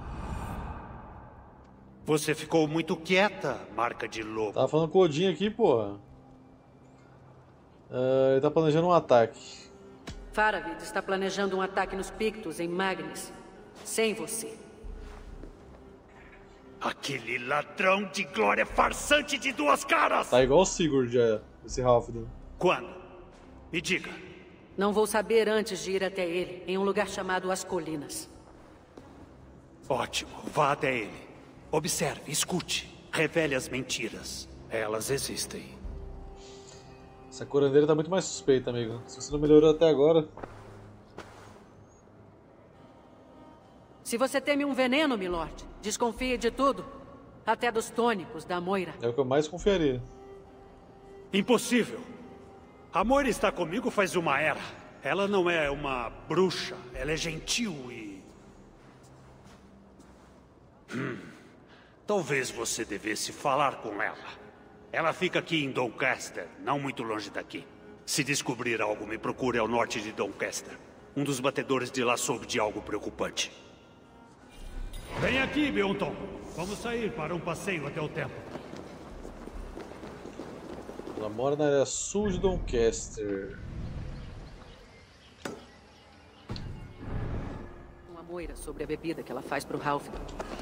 Você ficou muito quieta, marca de lobo. Tava falando com o Odin aqui, porra. Uh, ele tá planejando um ataque. Faravid está planejando um ataque nos Pictos em Magnes. Sem você. Aquele ladrão de glória farsante de duas caras! Tá igual o Sigurd, já, esse Halfdan. Quando? Me diga. Não vou saber antes de ir até ele, em um lugar chamado As Colinas. Ótimo, vá até ele. Observe, escute, revele as mentiras. Elas existem. Essa curandeira tá muito mais suspeita, amigo. Se você não melhorou até agora... Se você teme um veneno, milord, desconfie de tudo. Até dos tônicos da Moira. É o que eu mais confiaria. Impossível. A Moira está comigo faz uma era. Ela não é uma bruxa. Ela é gentil e... Hum. Talvez você devesse falar com ela. Ela fica aqui em Doncaster, não muito longe daqui. Se descobrir algo, me procure ao norte de Doncaster. Um dos batedores de lá soube de algo preocupante. Vem aqui, Beonton. Vamos sair para um passeio até o templo. Ela mora na área sul de Doncaster. Uma Moira sobre a bebida que ela faz pro Halfdan.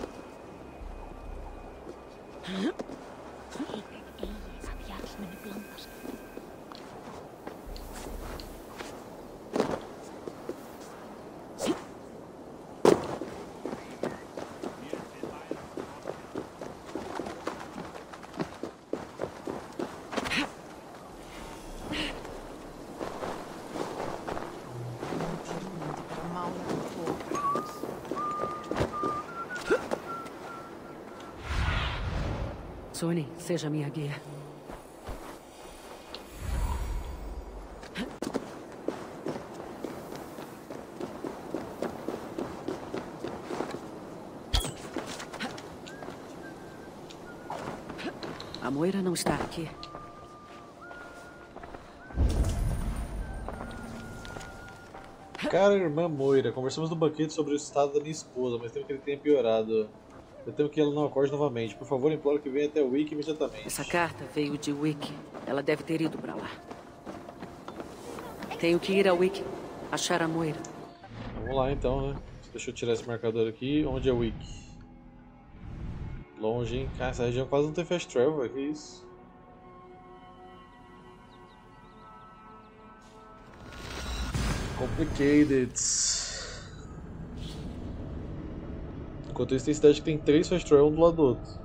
Suni, seja minha guia. A Moira não está aqui. Cara, irmã Moira, conversamos no banquete sobre o estado da minha esposa, mas temo que ele tenha piorado. Eu tenho que ir lá no acorde novamente. Por favor, imploro que venha até o Wiki imediatamente. Essa carta veio de Wiki. Ela deve ter ido pra lá. Tenho que ir ao Wiki. Achar a Moira. Vamos lá então, né? Deixa eu tirar esse marcador aqui. Onde é o Wiki? Longe, hein? Cara, essa região quase não tem fast travel, que isso? Complicated. Enquanto isso tem cidade que tem três fast travel um do lado do outro.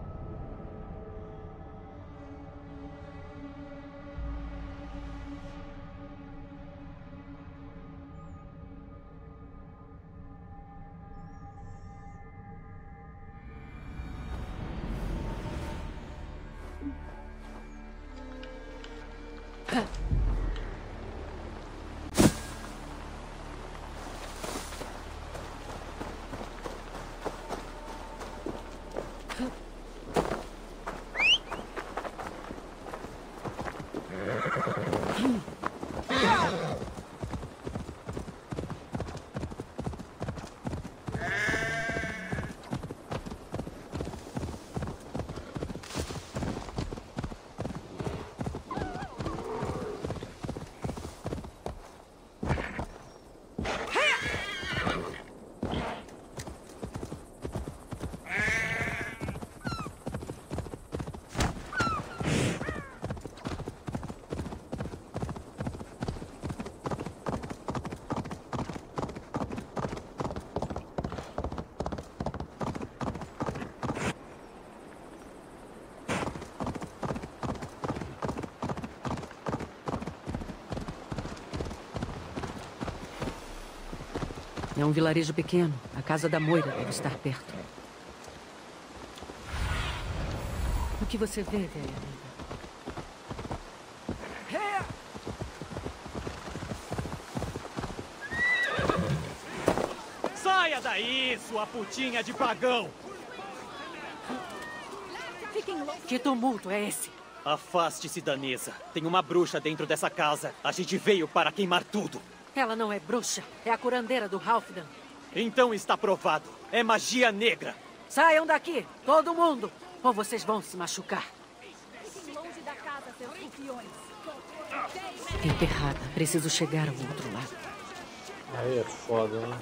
É um vilarejo pequeno. A casa da Moira deve estar perto. O que você vê, velha amiga? Saia daí, sua putinha de pagão! Que tumulto é esse? Afaste-se, danesa. Tem uma bruxa dentro dessa casa. A gente veio para queimar tudo. Ela não é bruxa. É a curandeira do Halfdan. Então está provado. É magia negra. Saiam daqui, todo mundo. Ou vocês vão se machucar. Emperrada. Preciso chegar ao outro lado. Aí é foda, né?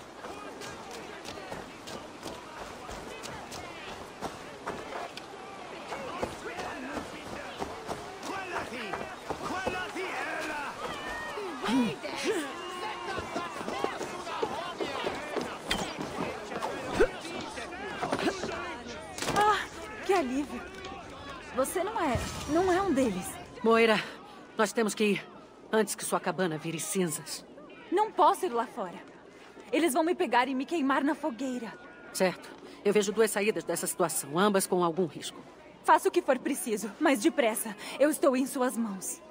Que alívio. Você não é... não é um deles. Moira, nós temos que ir antes que sua cabana vire cinzas. Não posso ir lá fora. Eles vão me pegar e me queimar na fogueira. Certo. Eu vejo duas saídas dessa situação, ambas com algum risco. Faça o que for preciso, mas depressa. Eu estou em suas mãos.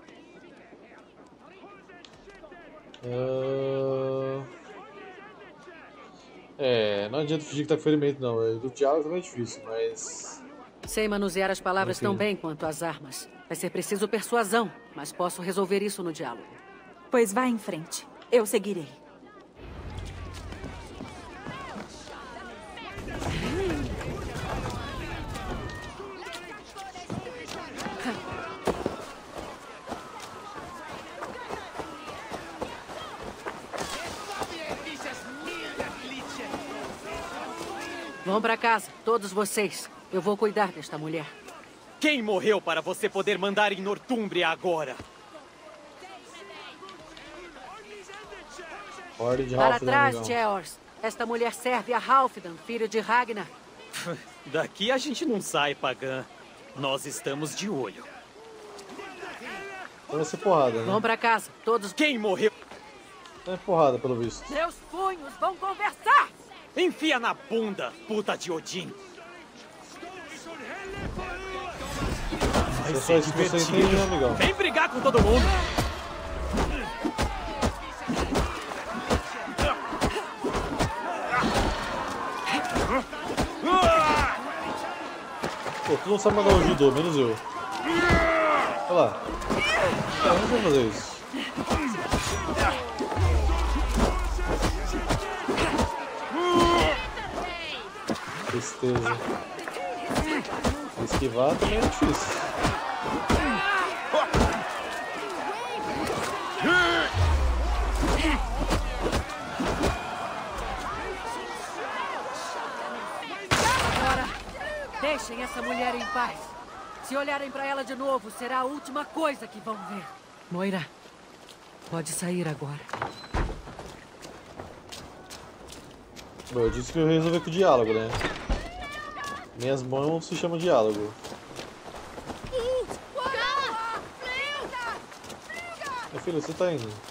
Uh... É, não adianta fingir que tá com ferimento, não. Do diálogo também é difícil, mas... Sei manusear as palavras Enfim. tão bem quanto as armas. Vai ser preciso persuasão, mas posso resolver isso no diálogo. Pois vá em frente. Eu seguirei. Vão pra casa, todos vocês. Eu vou cuidar desta mulher. Quem morreu para você poder mandar em Nortúmbria agora? Horde de Para Halfdan, trás, amigão. Georg. Esta mulher serve a Halfdan, filho de Ragnar. Daqui a gente não sai, pagã. Nós estamos de olho. Então vai ser porrada, né? Vão pra casa, todos. Quem morreu? É porrada, pelo visto. Meus punhos vão conversar! Enfia na bunda, puta de Odin. É só isso que você entende, né, amigão? Vem brigar com todo mundo. Pô, tu não sabe mandar o judô, menos eu. Olha lá. Eu não sei fazer isso. Tristeza. Esquivar também é difícil. Agora, deixem essa mulher em paz. Se olharem pra ela de novo, será a última coisa que vão ver. Moira, pode sair agora. Bom, eu disse que eu ia resolver com o diálogo, né? Minhas mãos se chamam diálogo. Meu filho, você tá indo?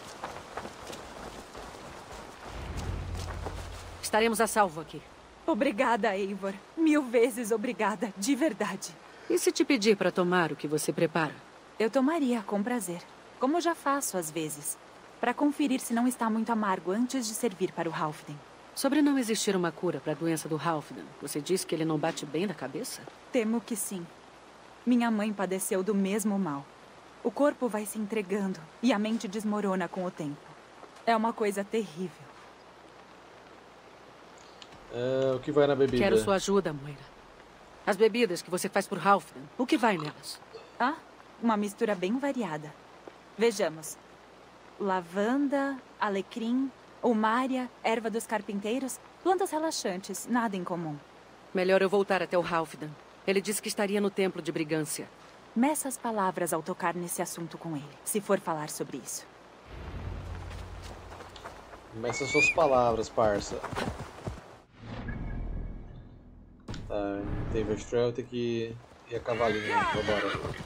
Estaremos a salvo aqui. Obrigada, Eivor. Mil vezes obrigada, de verdade. E se te pedir para tomar o que você prepara? Eu tomaria, com prazer. Como eu já faço às vezes. Para conferir se não está muito amargo antes de servir para o Halfdan. Sobre não existir uma cura para a doença do Halfdan, você disse que ele não bate bem da cabeça? Temo que sim. Minha mãe padeceu do mesmo mal. O corpo vai se entregando e a mente desmorona com o tempo. É uma coisa terrível. É, o que vai na bebida? Quero sua ajuda, Moira. As bebidas que você faz por Halfdan, o que vai nelas? Ah, uma mistura bem variada. Vejamos. Lavanda, alecrim, umária, erva dos carpinteiros, plantas relaxantes, nada em comum. Melhor eu voltar até o Halfdan. Ele disse que estaria no templo de Brigância. Meça as palavras ao tocar nesse assunto com ele, se for falar sobre isso. Meça suas palavras, parça. Tá, tem Verstrel, tem que ir a cavalinho, vambora.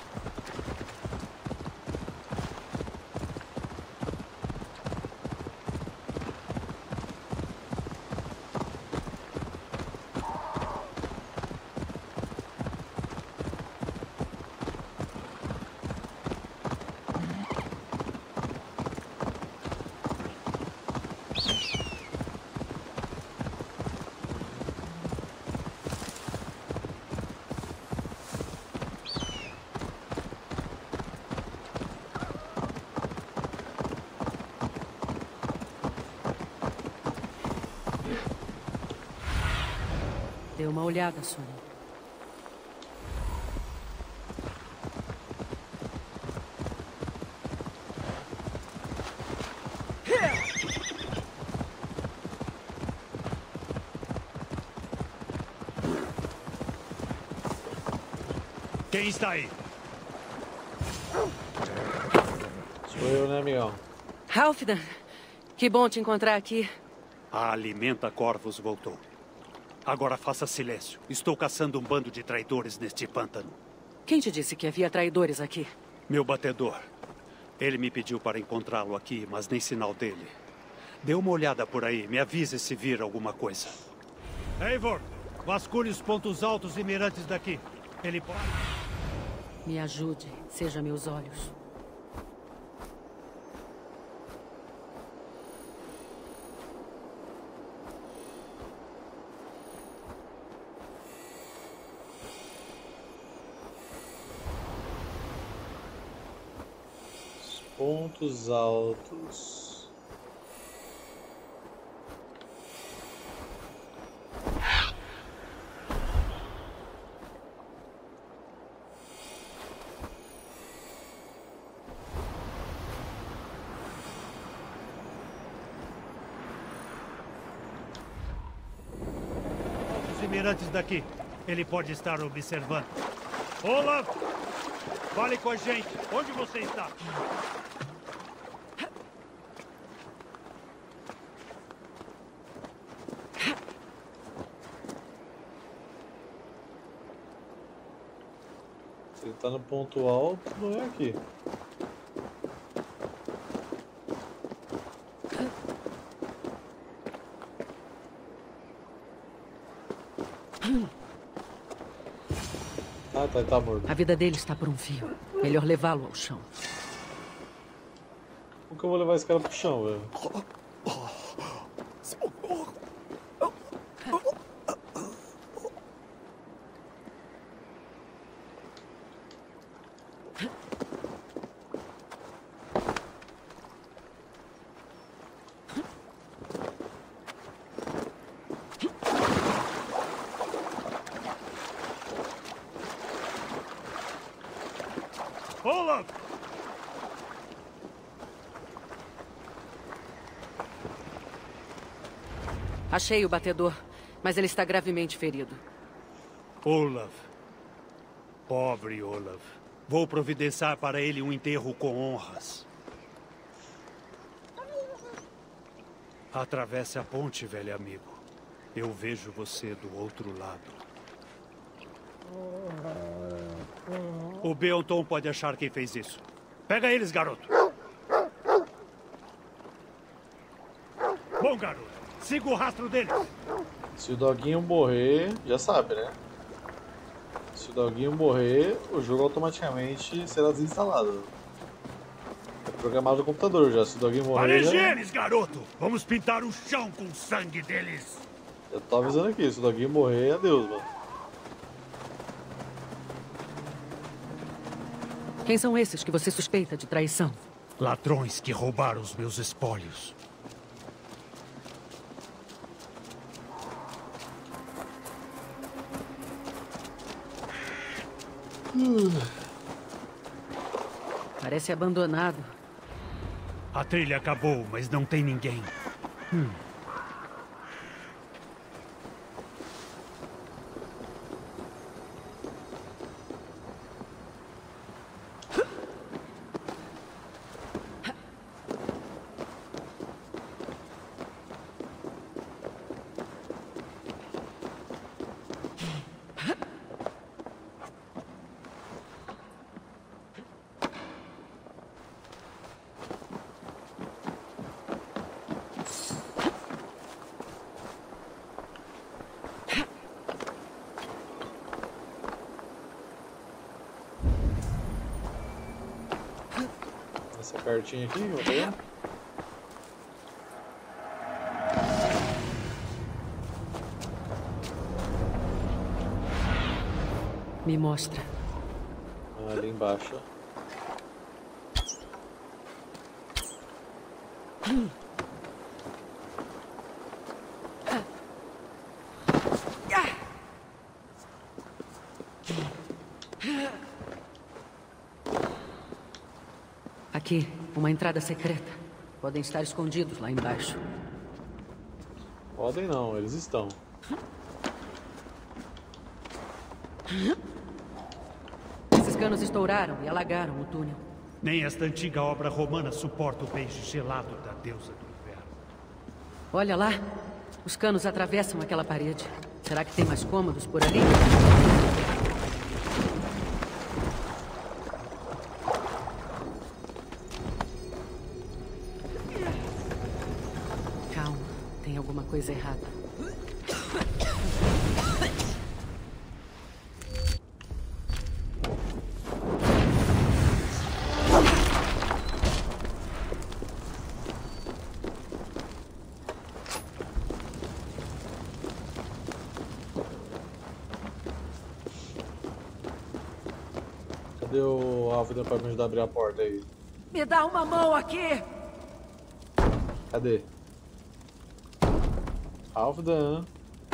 Dê uma olhada, Sônia. Quem está aí? Sou eu, né, amigão? Halfdan, que bom te encontrar aqui. A Alimenta Corvos voltou. Agora faça silêncio. Estou caçando um bando de traidores neste pântano. Quem te disse que havia traidores aqui? Meu batedor. Ele me pediu para encontrá-lo aqui, mas nem sinal dele. Dê uma olhada por aí. Me avise se vir alguma coisa. Eivor, vasculhe os pontos altos e mirantes daqui. Ele pode... Me ajude. Seja meus olhos. Pontos altos. Os imirantes daqui. Ele pode estar observando. Olaf! Fale com a gente. Onde você está? Se ele tá no ponto alto, não é aqui. Ah, tá, tá morto. A vida dele está por um fio. Melhor levá-lo ao chão. Como que eu vou levar esse cara pro chão, velho? Olaf! Achei o batedor, mas ele está gravemente ferido. Olaf. Pobre Olaf. Vou providenciar para ele um enterro com honras. Atravesse a ponte, velho amigo. Eu vejo você do outro lado. O Beonton pode achar quem fez isso. Pega eles, garoto. Bom, garoto. Siga o rastro deles. Se o doguinho morrer, já sabe, né? Se o doguinho morrer, o jogo automaticamente será desinstalado. É programado no computador já. Se o doguinho morrer. Pareje já... eles, garoto! Vamos pintar o chão com o sangue deles! Eu tô avisando aqui, se o doguinho morrer, adeus, mano. Quem são esses que você suspeita de traição? Ladrões que roubaram os meus espólios. Hum. Parece abandonado. A trilha acabou, mas não tem ninguém. Hum. Essa cartinha aqui, vou pegar. Me mostra. Ah, ali embaixo. Hum. Aqui, uma entrada secreta. Podem estar escondidos lá embaixo. Podem não, eles estão. Esses canos estouraram e alagaram o túnel. Nem esta antiga obra romana suporta o beijo gelado da deusa do inverno. Olha lá. Os canos atravessam aquela parede. Será que tem mais cômodos por ali? Calma. Tem alguma coisa errada. Cadê o Alfredo pra me ajudar a abrir a porta aí? Me dá uma mão aqui! Cadê? Alfredo.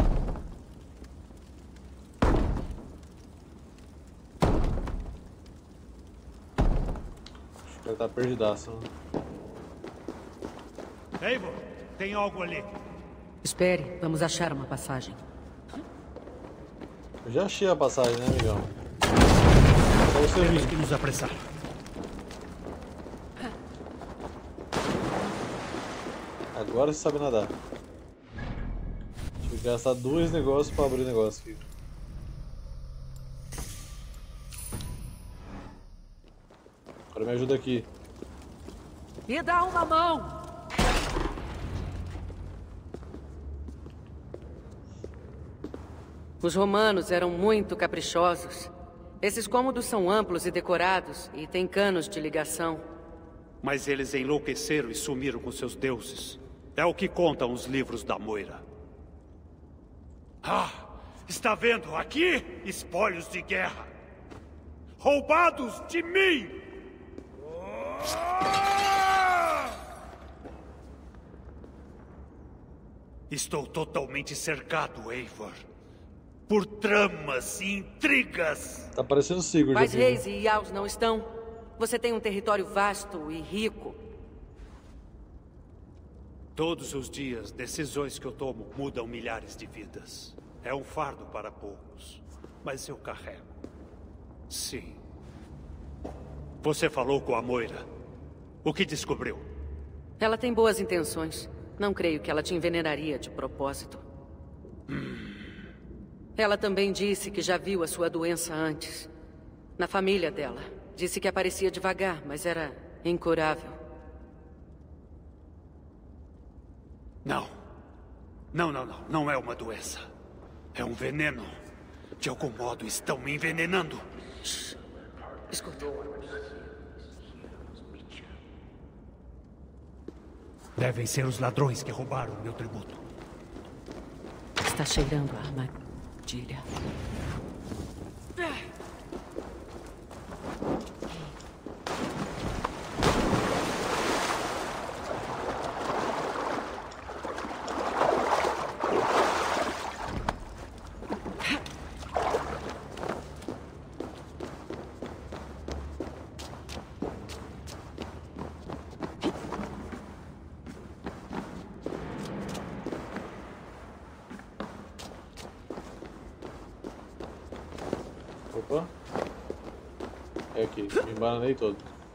Acho que ele tá perdidaço, né? Eivor, tem algo ali. Espere, vamos achar uma passagem. Eu já achei a passagem, né, amigão? Só você Temos vir. que nos apressar. Agora você sabe nadar. Tive que gastar dois negócios pra abrir o negócio aqui. Agora me ajuda aqui. Me dá uma mão! Os romanos eram muito caprichosos. Esses cômodos são amplos e decorados e têm canos de ligação. Mas eles enlouqueceram e sumiram com seus deuses. É o que contam os livros da Moira. Ah, está vendo aqui? Espólios de guerra. Roubados de mim! Estou totalmente cercado, Eivor. Por tramas e intrigas. Tá parecendo Sigurd Mas aqui. Reis e Yaus não estão? Você tem um território vasto e rico. Todos os dias, decisões que eu tomo mudam milhares de vidas. É um fardo para poucos, mas eu carrego. Sim. Você falou com a Moira. O que descobriu? Ela tem boas intenções. Não creio que ela te envenenaria de propósito. Hum. Ela também disse que já viu a sua doença antes. Na família dela. Disse que aparecia devagar, mas era incurável. Não. Não, não, não. Não é uma doença. É um veneno. De algum modo estão me envenenando. Shhh. Escuta. Devem ser os ladrões que roubaram meu tributo. Está cheirando a armadilha. Opa. É aqui, me embananei todo.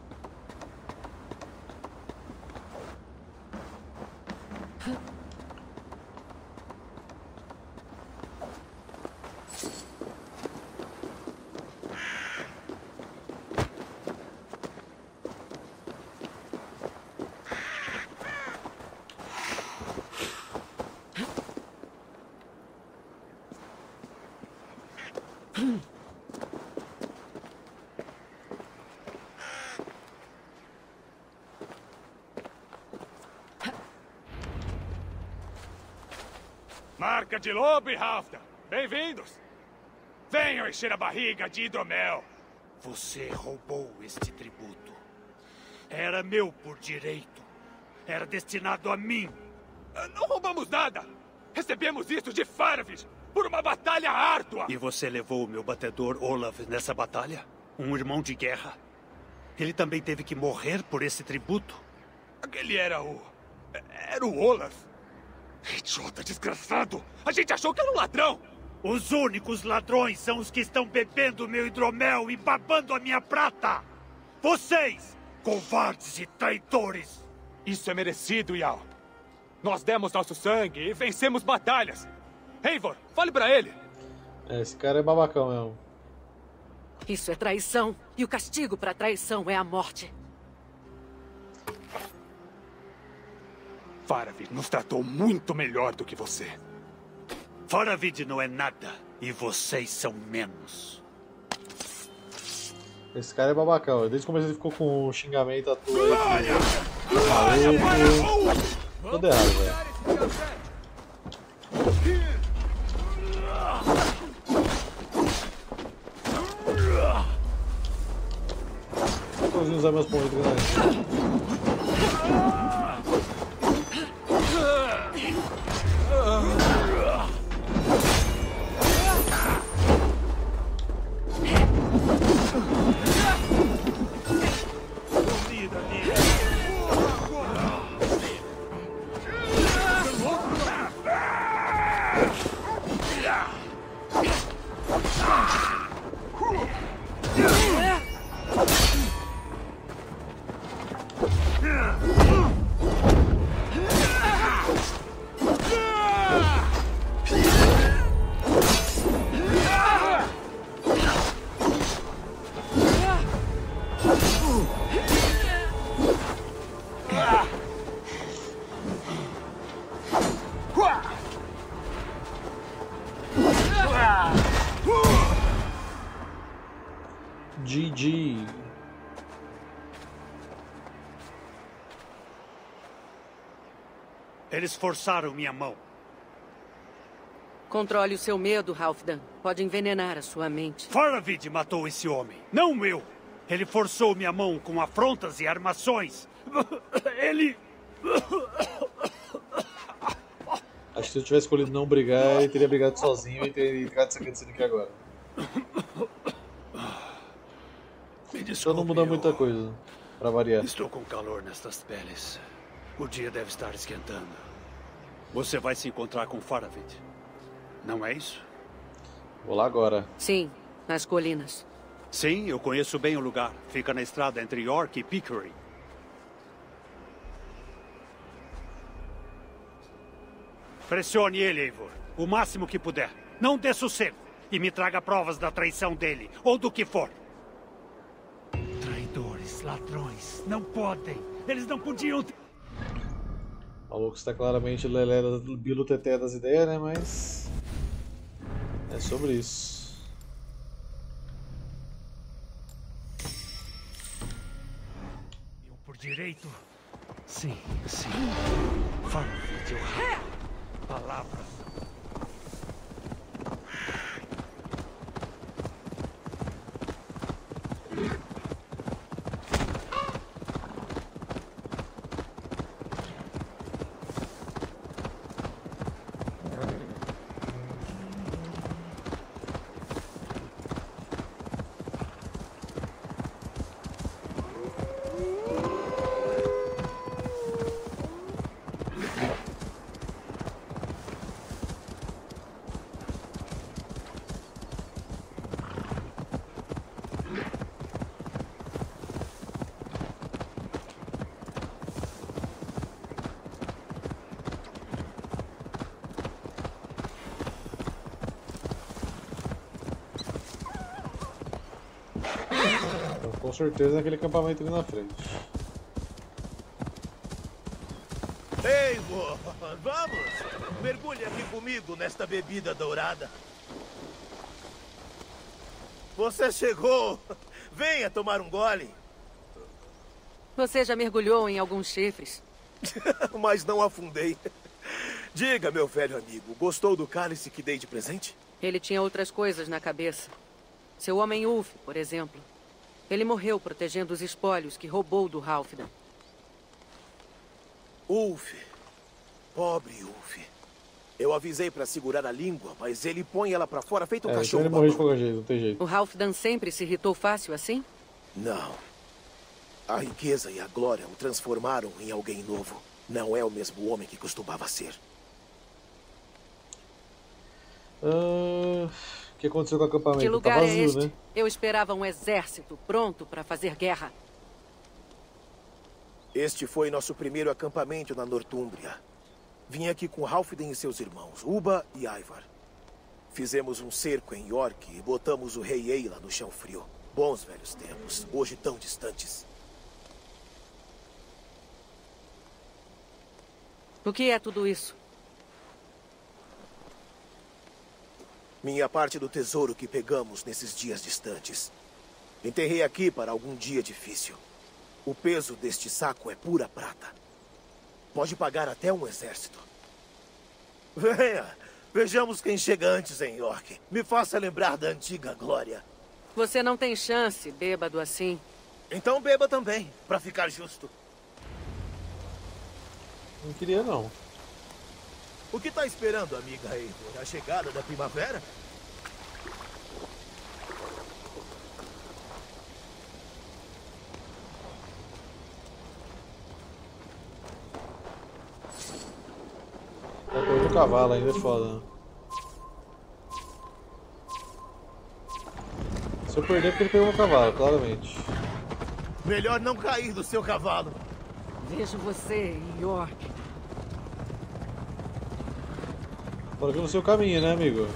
Marca de lobo e Halfdan, bem-vindos! Venham encher a barriga de hidromel. Você roubou este tributo. Era meu por direito. Era destinado a mim. Não roubamos nada! Recebemos isso de Faravid por uma batalha árdua! E você levou o meu batedor Olaf nessa batalha? Um irmão de guerra? Ele também teve que morrer por esse tributo? Aquele era o... Era o Olaf. Idiota desgraçado! A gente achou que era um ladrão! Os únicos ladrões são os que estão bebendo meu hidromel e babando a minha prata! Vocês, covardes e traidores! Isso é merecido, Jarl. Nós demos nosso sangue e vencemos batalhas. Eivor, fale pra ele! É, esse cara é babacão mesmo. Isso é traição. E o castigo pra traição é a morte. Faravid nos tratou muito melhor do que você. Faravid não é nada. E vocês são menos. Esse cara é babacão. Desde o começo ele ficou com um xingamento à toa aí. Maluco. Tudo errado, velho. Vou usar meus pontos grandes. G G. Eles forçaram minha mão. Controle o seu medo, Halfdan. Pode envenenar a sua mente. Faravid matou esse homem, não eu. Ele forçou minha mão com afrontas e armações. Ele... Acho que se eu tivesse escolhido não brigar, ele teria brigado sozinho e teria ficado isso aqui aqui agora. Me Só desculpe, não muda muita eu- coisa, pra variar. Estou com calor nestas peles. O dia deve estar esquentando. Você vai se encontrar com Faravid. Não é isso? Vou lá agora. Sim, nas colinas. Sim, eu conheço bem o lugar. Fica na estrada entre York e Pickering. Pressione ele, Eivor. O máximo que puder. Não dê sossego. E me traga provas da traição dele, ou do que for. Traidores, ladrões, não podem. Eles não podiam ter... O maluco está claramente lelé do Bilo Teté das ideias, né? Mas... é sobre isso. Eu por direito? Sim, sim. Faravid, eu raio. Palavras. Então, com certeza naquele acampamento ali na frente. Ei, vô, vamos! Mergulhe aqui comigo nesta bebida dourada. Você chegou! Venha tomar um gole! Você já mergulhou em alguns chifres? Mas não afundei. Diga, meu velho amigo, gostou do cálice que dei de presente? Ele tinha outras coisas na cabeça. Seu homem Ulf, por exemplo. Ele morreu protegendo os espólios que roubou do Halfdan. Ulf. Pobre Ulf. Eu avisei pra segurar a língua, mas ele põe ela pra fora feito um É, então cachorro ele morreu de babão. qualquer jeito, não tem jeito. O Halfdan sempre se irritou fácil assim? Não. A riqueza e a glória o transformaram em alguém novo. Não é o mesmo homem que costumava ser. Ah, o que aconteceu com o acampamento? Que lugar tá vazio, é este? né? Eu esperava um exército pronto para fazer guerra. Este foi nosso primeiro acampamento na Nortúmbria. Vim aqui com Halfdan e seus irmãos, Ubba e Ivar. Fizemos um cerco em York e botamos o rei Eila no chão frio. Bons velhos tempos, hoje tão distantes. O que é tudo isso? Minha parte do tesouro que pegamos nesses dias distantes. Enterrei aqui para algum dia difícil. O peso deste saco é pura prata. Pode pagar até um exército. Venha, vejamos quem chega antes em York. Me faça lembrar da antiga glória. Você não tem chance, bêbado assim. Então beba também, para ficar justo. Não queria, não. O que está esperando, amiga Eivor? A chegada da primavera? Tá correndo o cavalo ainda, é foda. Se eu perder, é porque ele pegou o cavalo, claramente. Melhor não cair do seu cavalo. Vejo você em York. Fora que no seu caminho, né, amigo?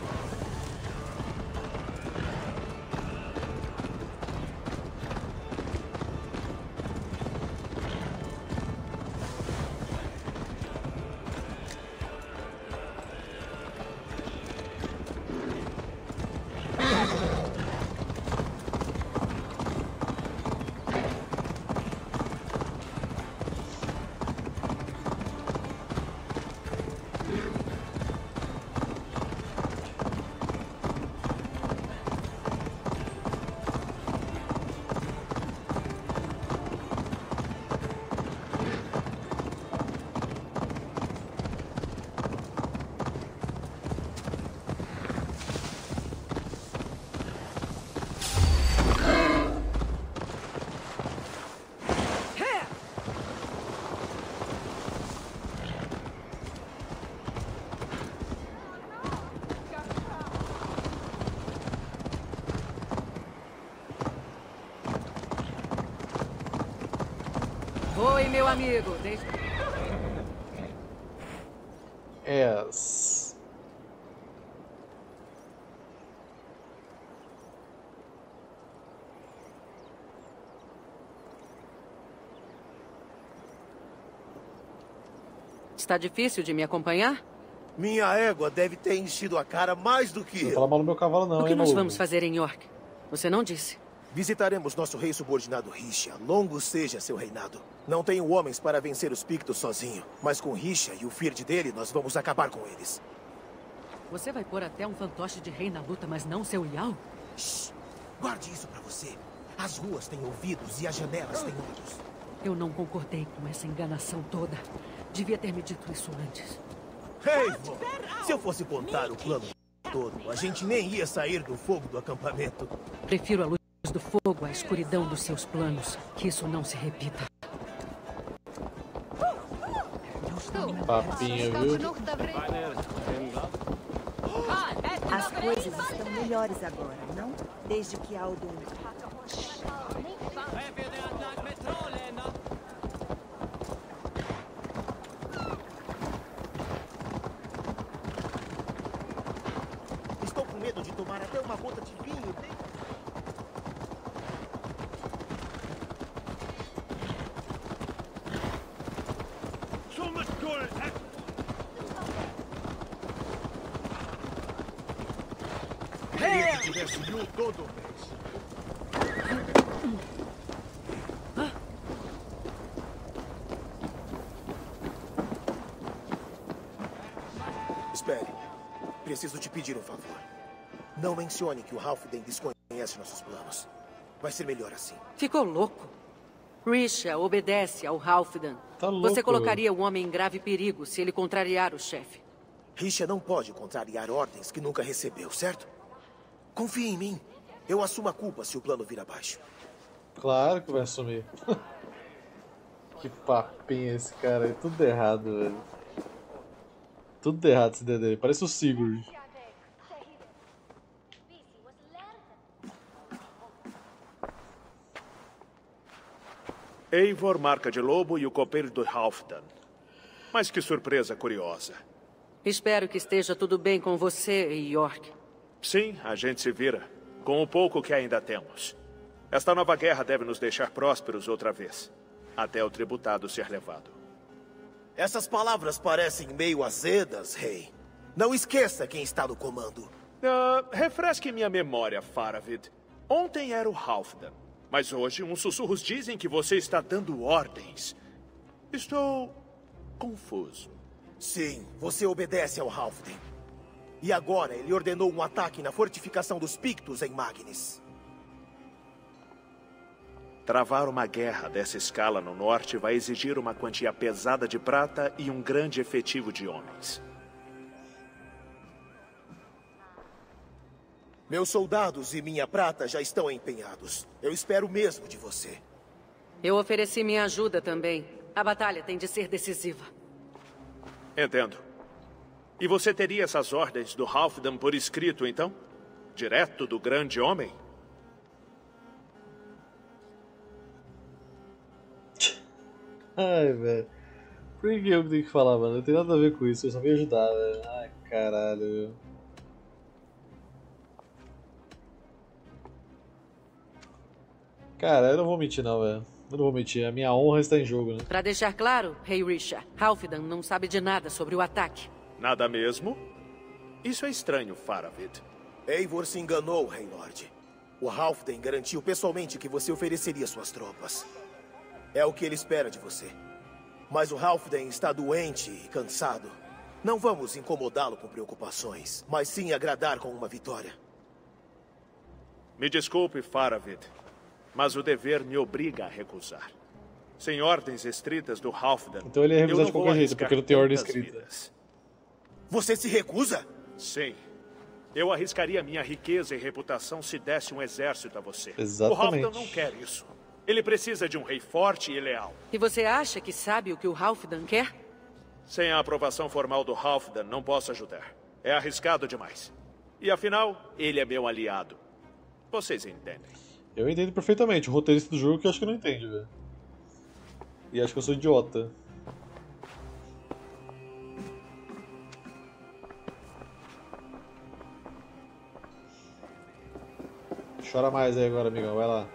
Oi, meu amigo. Deixa... Yes. Está difícil de me acompanhar? Minha égua deve ter enchido a cara mais do que Não eu. fala mal no meu cavalo não, O que hein, nós maluco? vamos fazer em York? Você não disse. Visitaremos nosso rei subordinado Risha. Longo seja seu reinado. Não tenho homens para vencer os Pictos sozinho, mas com Risha e o Firde dele, nós vamos acabar com eles. Você vai pôr até um fantoche de rei na luta, mas não seu Iau? Shhh. Guarde isso pra você. As ruas têm ouvidos e as janelas têm olhos. Eu não concordei com essa enganação toda. Devia ter me dito isso antes. Ei, vô, se eu fosse contar o plano todo, a gente nem ia sair do fogo do acampamento. Prefiro a luz do fogo à escuridão dos seus planos. Que isso não se repita. Papinho, viu? As coisas estão melhores agora, não? Desde que Aldon... Estou com medo de tomar até uma gota de vinho. Queria que tivesse nu todo mês. Espere. Preciso te pedir um favor. Não mencione que o Halfden desconhece nossos planos. Vai ser melhor assim. Ficou louco? Risha obedece ao Halfdan. Tá louco. Você colocaria o homem em grave perigo se ele contrariar o chefe. Risha não pode contrariar ordens que nunca recebeu, certo? Confie em mim. Eu assumo a culpa se o plano vir abaixo. Claro que vai assumir. Que papinho esse cara aí. Tudo errado, velho. Tudo errado esse dedo aí. Parece o Sigurd. Eivor, Marca de Lobo e o copeiro do Halfdan. Mas que surpresa curiosa. Espero que esteja tudo bem com você e York. Sim, a gente se vira. Com o pouco que ainda temos. Esta nova guerra deve nos deixar prósperos outra vez. Até o tributado ser levado. Essas palavras parecem meio azedas, rei. Não esqueça quem está no comando. Uh, refresque minha memória, Faravid. Ontem era o Halfdan. Mas hoje, uns sussurros dizem que você está dando ordens. Estou confuso. Sim, você obedece ao Halfdan. E agora ele ordenou um ataque na fortificação dos Pictos em Magnis. Travar uma guerra dessa escala no norte vai exigir uma quantia pesada de prata e um grande efetivo de homens. Meus soldados e minha prata já estão empenhados. Eu espero o mesmo de você. Eu ofereci minha ajuda também. A batalha tem de ser decisiva. Entendo. E você teria essas ordens do Halfdan por escrito, então? Direto do grande homem? Ai, velho. Por que eu que tenho que falar, mano? Não tem nada a ver com isso. Eu só vim ajudar, velho. Ai, caralho, velho. Cara, eu não vou mentir não, velho. Eu não vou mentir, a minha honra está em jogo, né? Pra deixar claro, Rei Risha, Halfdan não sabe de nada sobre o ataque. Nada mesmo? Isso é estranho, Faravid. Eivor se enganou, Rei Lorde. O Halfdan garantiu pessoalmente que você ofereceria suas tropas. É o que ele espera de você. Mas o Halfdan está doente e cansado. Não vamos incomodá-lo com preocupações, mas sim agradar com uma vitória. Me desculpe, Faravid, mas o dever me obriga a recusar. Sem ordens estritas do Halfdan, então ele ia recusar de qualquer jeito, porque não tem ordem tantas escrita. vidas. Você se recusa? Sim. Eu arriscaria minha riqueza e reputação se desse um exército a você. Exatamente. O Halfdan não quer isso. Ele precisa de um rei forte e leal. E você acha que sabe o que o Halfdan quer? Sem a aprovação formal do Halfdan, não posso ajudar. É arriscado demais. E afinal, ele é meu aliado. Vocês entendem. Eu entendo perfeitamente. O roteirista do jogo que eu acho que não entende, velho. E acho que eu sou idiota. Chora mais aí agora, amigão. Vai lá.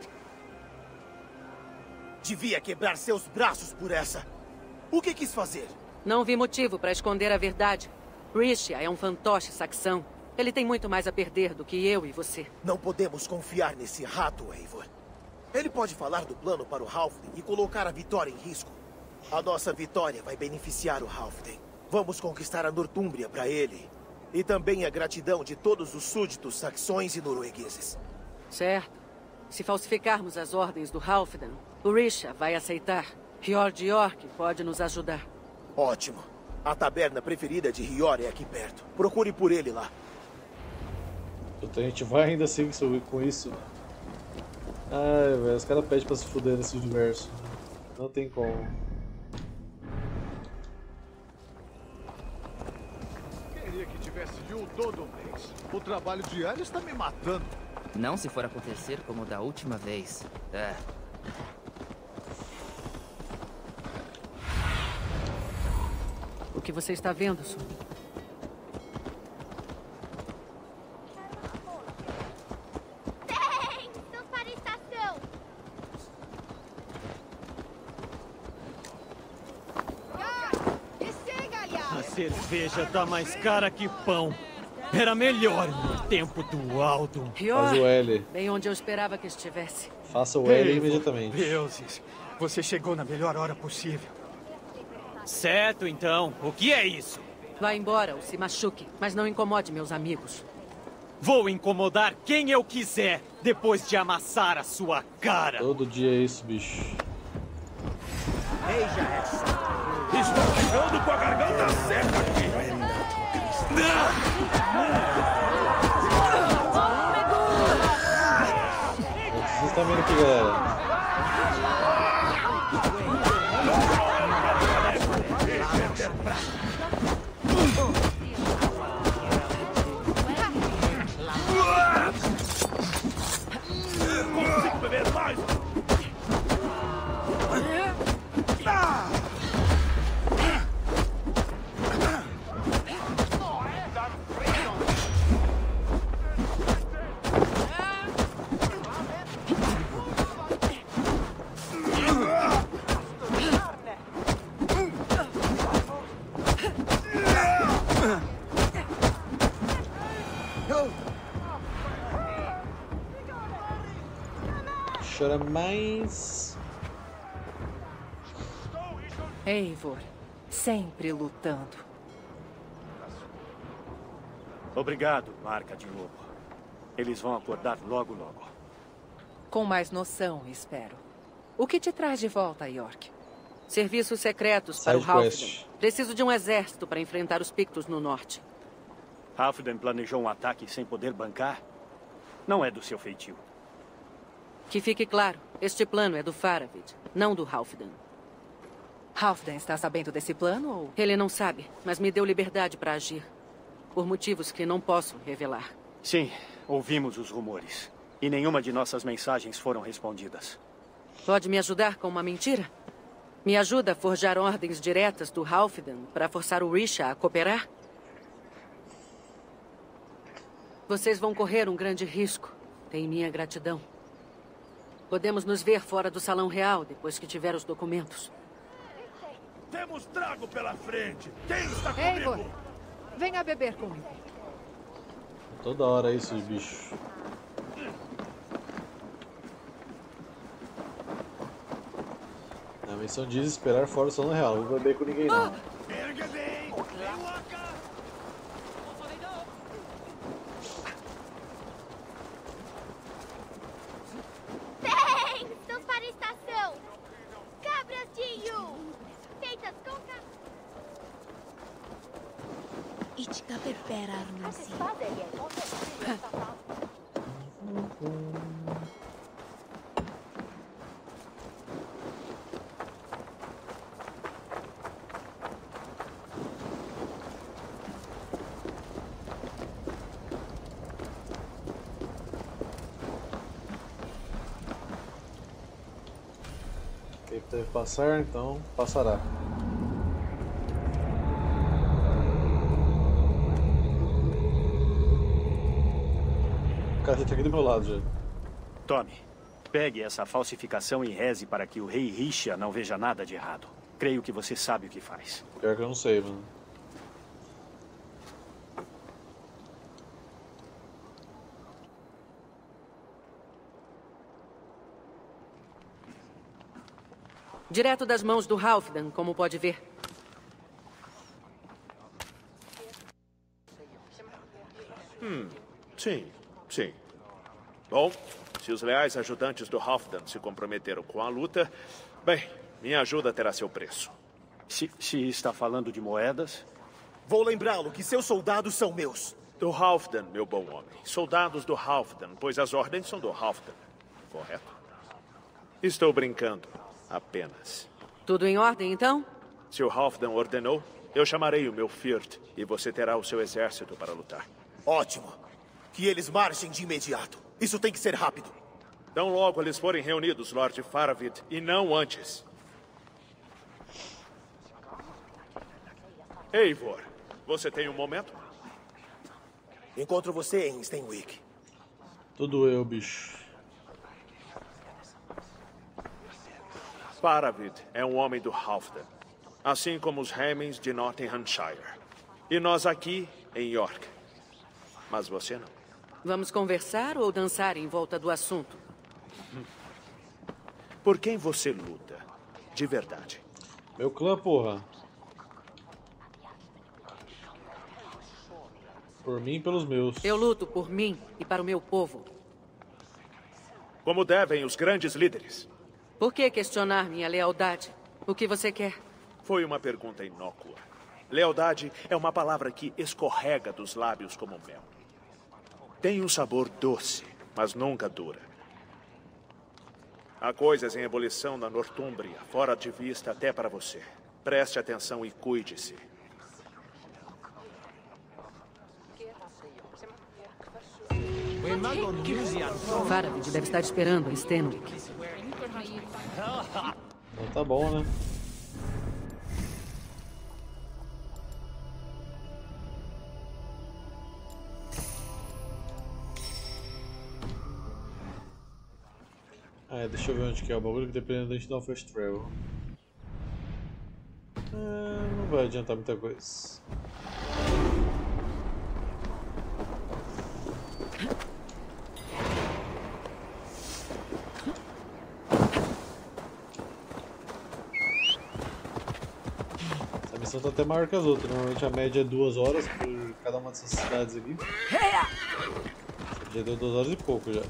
Devia quebrar seus braços por essa. O que quis fazer? Não vi motivo para esconder a verdade. Risha é um fantoche saxão. Ele tem muito mais a perder do que eu e você. Não podemos confiar nesse rato, Eivor. Ele pode falar do plano para o Halfling e colocar a vitória em risco. A nossa vitória vai beneficiar o Halfling. Vamos conquistar a Nortúmbria para ele. E também a gratidão de todos os súditos saxões e noruegueses. Certo. Se falsificarmos as ordens do Halfdan, o Risha vai aceitar. Rior de York pode nos ajudar. Ótimo. A taberna preferida de Rior é aqui perto. Procure por ele lá. Puta, a gente vai ainda assim com isso. Ai, velho, os caras pedem pra se fuder nesse universo. Não tem como. Queria que tivesse ido todo mês. O trabalho diário está me matando. Não se for acontecer como da última vez. É. O que você está vendo, Sun? A cerveja tá mais cara que pão. Era melhor no tempo do Aldo. Rior, Faz o L. bem onde eu esperava que estivesse. Faça o L Ei, imediatamente. Deuses, você chegou na melhor hora possível. Certo, então. O que é isso? Vá embora ou se machuque, mas não incomode meus amigos. Vou incomodar quem eu quiser, depois de amassar a sua cara. Todo dia é isso, bicho. Veja essa. Estou chegando com a garganta seca aqui. Vocês estão vendo aqui, galera? Consigo beber mais? Chora mais. Eivor, sempre lutando. Obrigado, Marca de Lobo. Eles vão acordar logo, logo. Com mais noção, espero. O que te traz de volta, York? Serviços secretos para o Halfdan. Preciso de um exército para enfrentar os Pictos no norte. Halfdan planejou um ataque sem poder bancar? Não é do seu feitio. Que fique claro, este plano é do Faravid, não do Halfdan. Halfdan está sabendo desse plano ou... Ele não sabe, mas me deu liberdade para agir. Por motivos que não posso revelar. Sim, ouvimos os rumores. E nenhuma de nossas mensagens foram respondidas. Pode me ajudar com uma mentira? Me ajuda a forjar ordens diretas do Halfdan para forçar o Risha a cooperar? Vocês vão correr um grande risco. Tem minha gratidão. Podemos nos ver fora do Salão Real depois que tiver os documentos. Temos trago pela frente. Quem está comigo? Eivor, venha beber comigo. Toda hora isso, bicho. A missão diz esperar fora do Salão Real. Não vou beber com ninguém, não. Estamos para a estação. Cabras de Yu. Feitas com ca... Itka pepera arnasi. Ele deve passar, então passará. O cara já tá aqui do meu lado já. Tome, pegue essa falsificação e reze para que o rei Risha não veja nada de errado. Creio que você sabe o que faz. Pior que eu não sei, mano. Direto das mãos do Halfdan, como pode ver. Hum, sim, sim. Bom, se os leais ajudantes do Halfdan se comprometeram com a luta, bem, minha ajuda terá seu preço. Se, se está falando de moedas? Vou lembrá-lo que seus soldados são meus. Do Halfdan, meu bom homem. Soldados do Halfdan, pois as ordens são do Halfdan. Correto? Estou brincando. Apenas. Tudo em ordem, então? Se o Halfdan ordenou, eu chamarei o meu Firth e você terá o seu exército para lutar. Ótimo. Que eles marchem de imediato. Isso tem que ser rápido. Tão logo eles forem reunidos, Lord Faravid, e não antes. Eivor, você tem um momento? Encontro você em Stenwick. Tudo eu, bicho. Faravid é um homem do Halfdan, assim como os Hemmings de Nottinghamshire. E nós aqui em York. Mas você não. Vamos conversar ou dançar em volta do assunto? Por quem você luta? De verdade. Meu clã, porra. Por mim e pelos meus. Eu luto por mim e para o meu povo. Como devem os grandes líderes. Por que questionar minha lealdade? O que você quer? Foi uma pergunta inócua. Lealdade é uma palavra que escorrega dos lábios como mel. Tem um sabor doce, mas nunca dura. Há coisas em ebulição na Nortúmbria, fora de vista até para você. Preste atenção e cuide-se. Faravid deve estar esperando em Stenwick. Então tá bom, né? Ah, deixa eu ver onde que é o bagulho, que dependendo a gente dá um fast travel. Ah, não vai adiantar muita coisa. Essa missão tá até maior que as outras, normalmente a média é duas horas por cada uma dessas cidades aqui. Já deu duas horas e pouco já.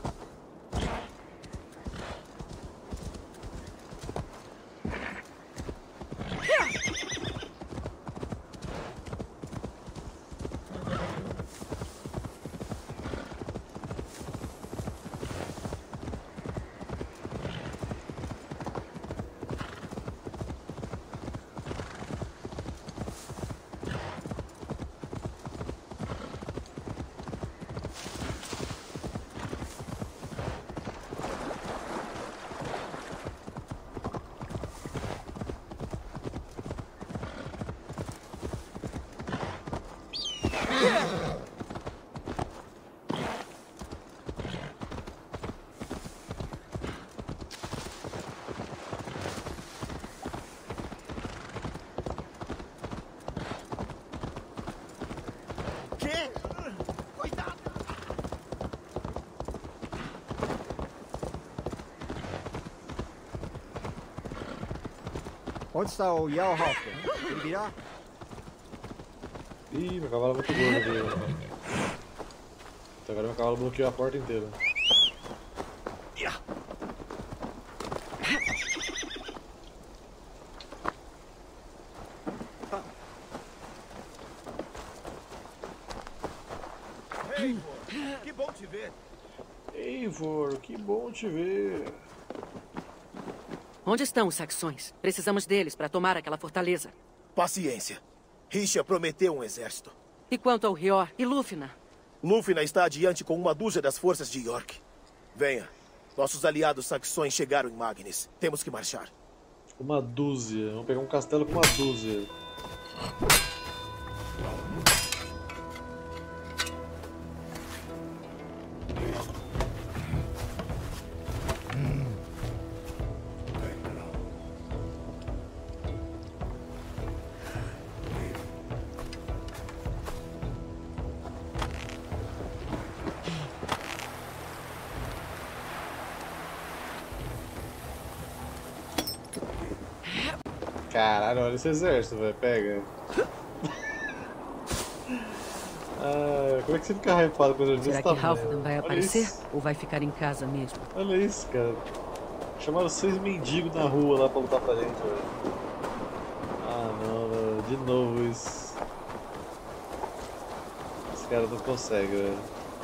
Onde está o Jarl Halfdan? Ele virá? Ih, meu cavalo é muito gordo aqui. Até agora meu cavalo bloqueou a porta inteira. Eivor, que bom te ver. Eivor, que bom te ver. Onde estão os saxões? Precisamos deles para tomar aquela fortaleza. Paciência. Risha prometeu um exército. E quanto ao Rior e Lúfina? Lúfina está adiante com uma dúzia das forças de York. Venha. Nossos aliados saxões chegaram em Magnes. Temos que marchar. Uma dúzia. Vamos pegar um castelo com uma dúzia. Caralho, olha esse exército, velho. Pega. Ah, como é que você fica hypado com coisa desse Será que tamanho? Halfdan vai Olha aparecer? isso. Ou vai ficar em casa mesmo? Olha isso, cara. Chamaram seis mendigos na rua lá pra lutar pra gente, velho. Ah, não, velho. De novo isso. Esse cara não consegue, velho.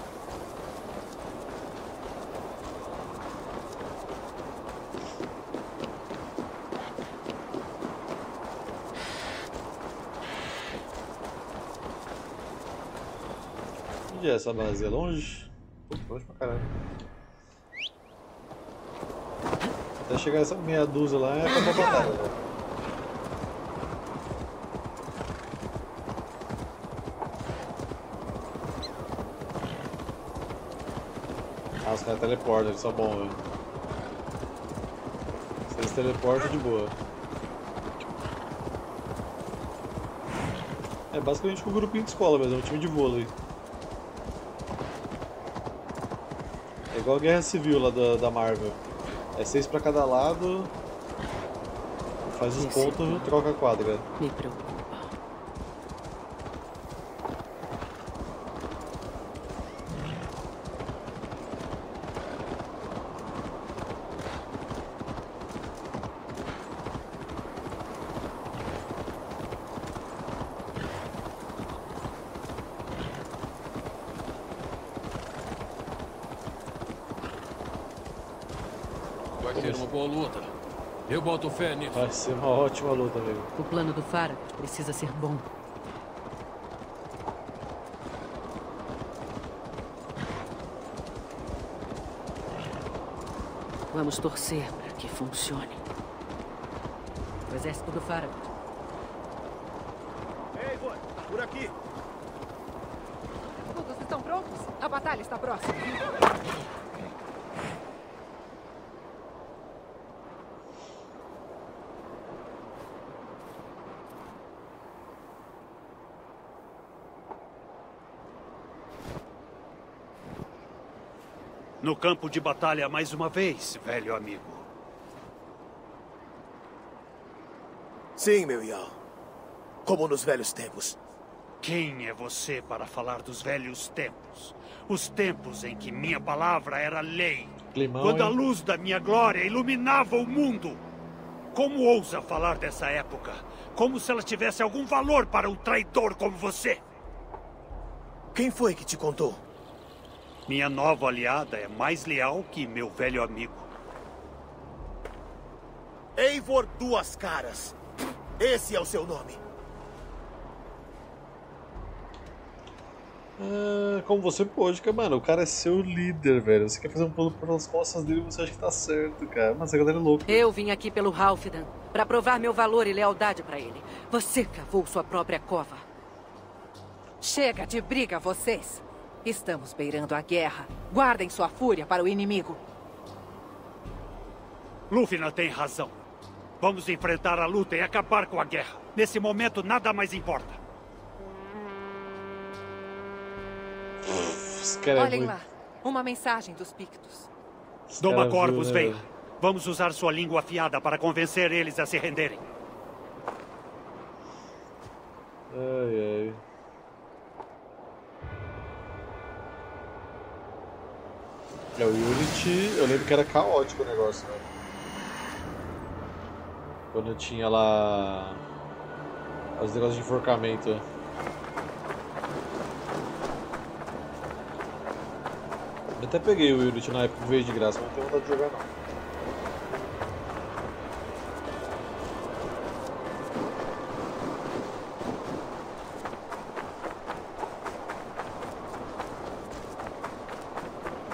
Onde é essa base? É longe? Pô, longe pra caralho. Até chegar essa meia dúzia lá é pra batalha, velho. Ah, os caras teleportam, eles são bons, velho. Se eles teleportam, de boa. É basicamente um grupinho de escola mesmo, é um time de vôlei. É igual a Guerra Civil lá da, da Marvel. É seis pra cada lado, faz os pontos e troca a quadra. Me preocupa. Vai ser uma boa luta. Eu boto fé nisso. Vai ser uma ótima luta, amigo. O plano do Farah precisa ser bom. Vamos torcer para que funcione. O exército do Farah. Ei, Eivor, por aqui. Todos estão prontos? A batalha está próxima. No campo de batalha mais uma vez, velho amigo. Sim, meu Jarl. Como nos velhos tempos. Quem é você para falar dos velhos tempos? Os tempos em que minha palavra era lei. Climão, quando a hein? luz da minha glória iluminava o mundo. Como ousa falar dessa época? Como se ela tivesse algum valor para um traidor como você? Quem foi que te contou? Minha nova aliada é mais leal que meu velho amigo. Eivor Duas Caras. Esse é o seu nome. Ah, como você pode, cara, mano, o cara é seu líder, velho. Você quer fazer um plano pelas costas dele e você acha que tá certo, cara. Mas essa galera é louca. Eu vim aqui pelo Halfdan para provar meu valor e lealdade para ele. Você cavou sua própria cova. Chega de briga, vocês. Estamos beirando a guerra. Guardem sua fúria para o inimigo. Lúthien tem razão. Vamos enfrentar a luta e acabar com a guerra. Nesse momento, nada mais importa. Olhem lá. Uma mensagem dos Pictos. Doma Corvus, venha. Vamos usar sua língua afiada para convencer eles a se renderem. Ai, ai. É, o Unity, eu lembro que era caótico o negócio, né? Quando eu tinha lá os negócios de enforcamento. Eu até peguei o Unity na época que veio de graça, mas não tenho vontade de jogar não.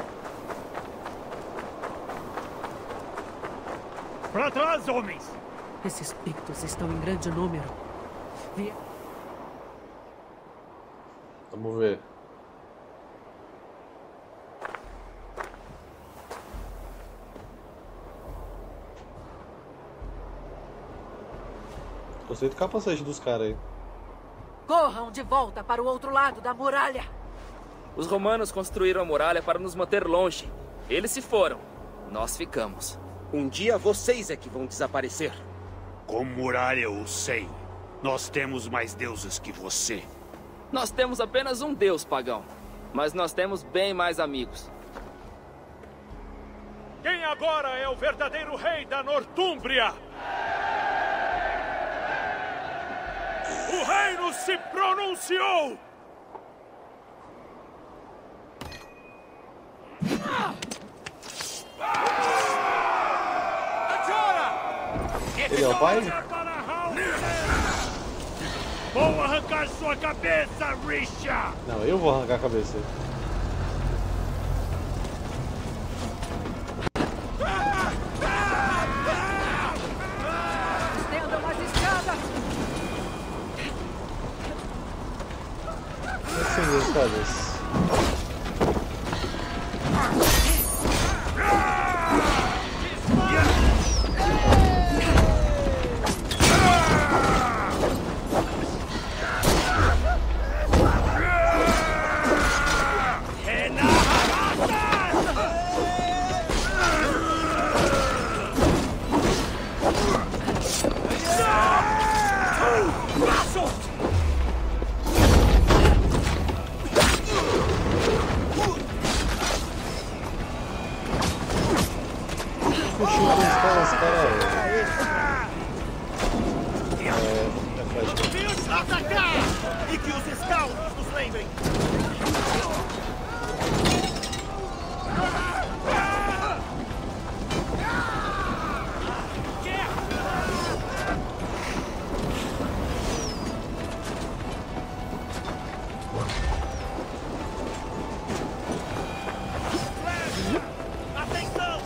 Para trás, homens! Esses pictos estão em grande número. Vi... Vamos ver. Gostei do capacete dos caras aí. Corram de volta para o outro lado da muralha. Os romanos construíram a muralha para nos manter longe. Eles se foram. Nós ficamos. Um dia vocês é que vão desaparecer. Com muralha ou sem, nós temos mais deuses que você. Nós temos apenas um deus, pagão. Mas nós temos bem mais amigos. Quem agora é o verdadeiro rei da Nortúmbria? O reino se pronunciou! Ele é o pai? Vou arrancar sua cabeça, Risha! Não, eu vou arrancar a cabeça. Estendam as escadas! Acende as escadas. E que os scouts nos lembrem. Atenção!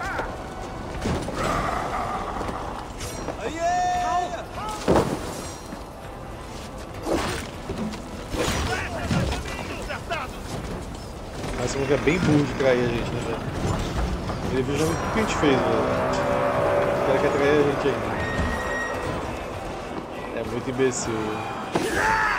Esse maluco é bem burro de trair a gente, né, velho? Ele viu já o que a gente fez, velho. O cara quer trair a gente ainda. É muito imbecil, velho.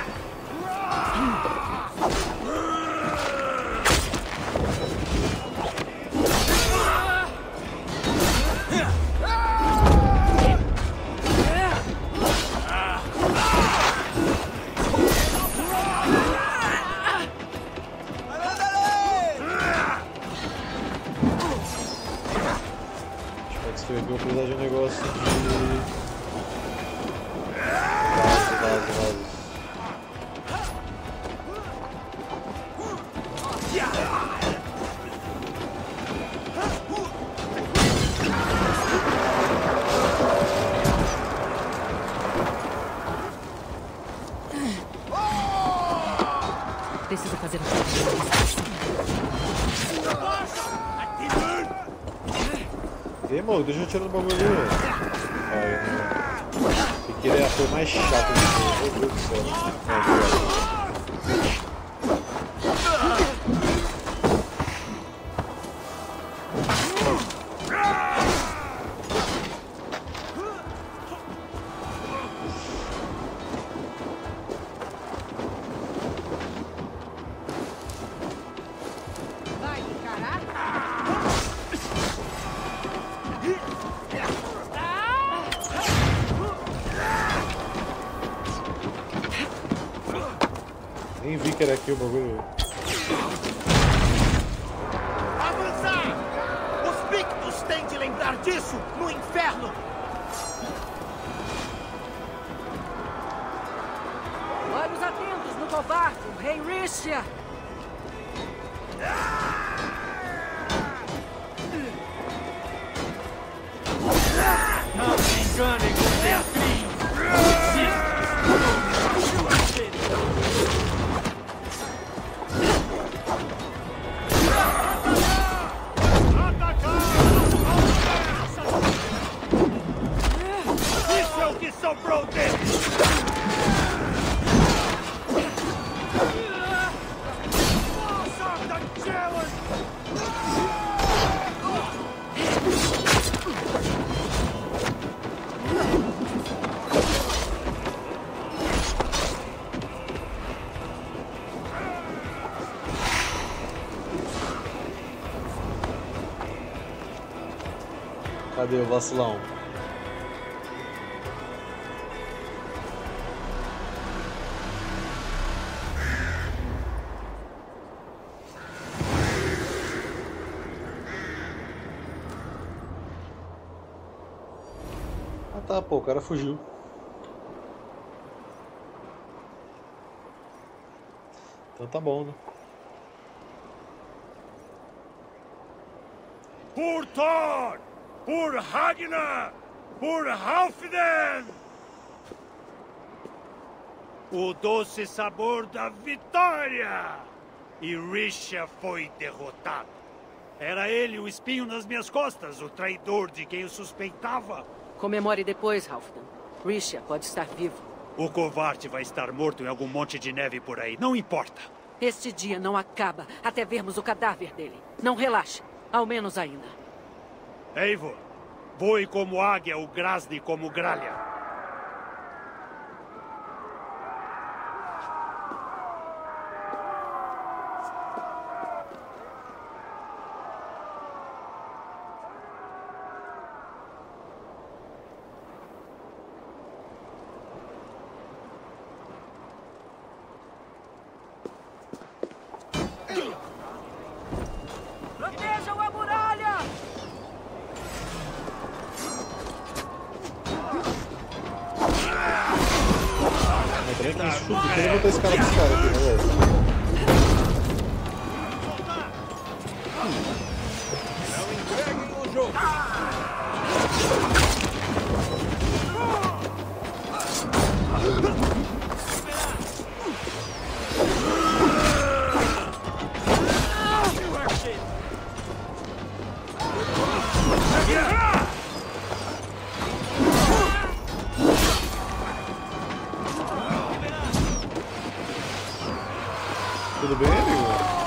Eu vou precisar de um negócio de... Vaso, vaso, vaso. Preciso fazer um Ei, mano, deixa eu tirar o bagulho ali, velho. Tem que ele é a coisa mais chata do mundo, meu Deus do céu. Nem vi que era aqui o bagulho. Avançar! Os Pictos têm de lembrar disso no inferno! Olhos atentos no covarde, o rei Risha! Não se enganem com teatrinho! Isso é o sobrou dele! Cadê o vacilão? Ah tá, pô, o cara fugiu. Então tá bom, né? Por Thor! Por Ragnar! Por Halfdan! O doce sabor da vitória! E Risha foi derrotado. Era ele o espinho nas minhas costas, o traidor de quem eu suspeitava. Comemore depois, Halfdan. Risha pode estar vivo. O covarde vai estar morto em algum monte de neve por aí, não importa. Este dia não acaba até vermos o cadáver dele. Não relaxe, ao menos ainda. Eivor, voe como águia, o Grasni como gralha. Protejam a muralha! Mas também que isso, eu queria botar esse cara desse cara aqui, né, velho? Tudo bem, amigo?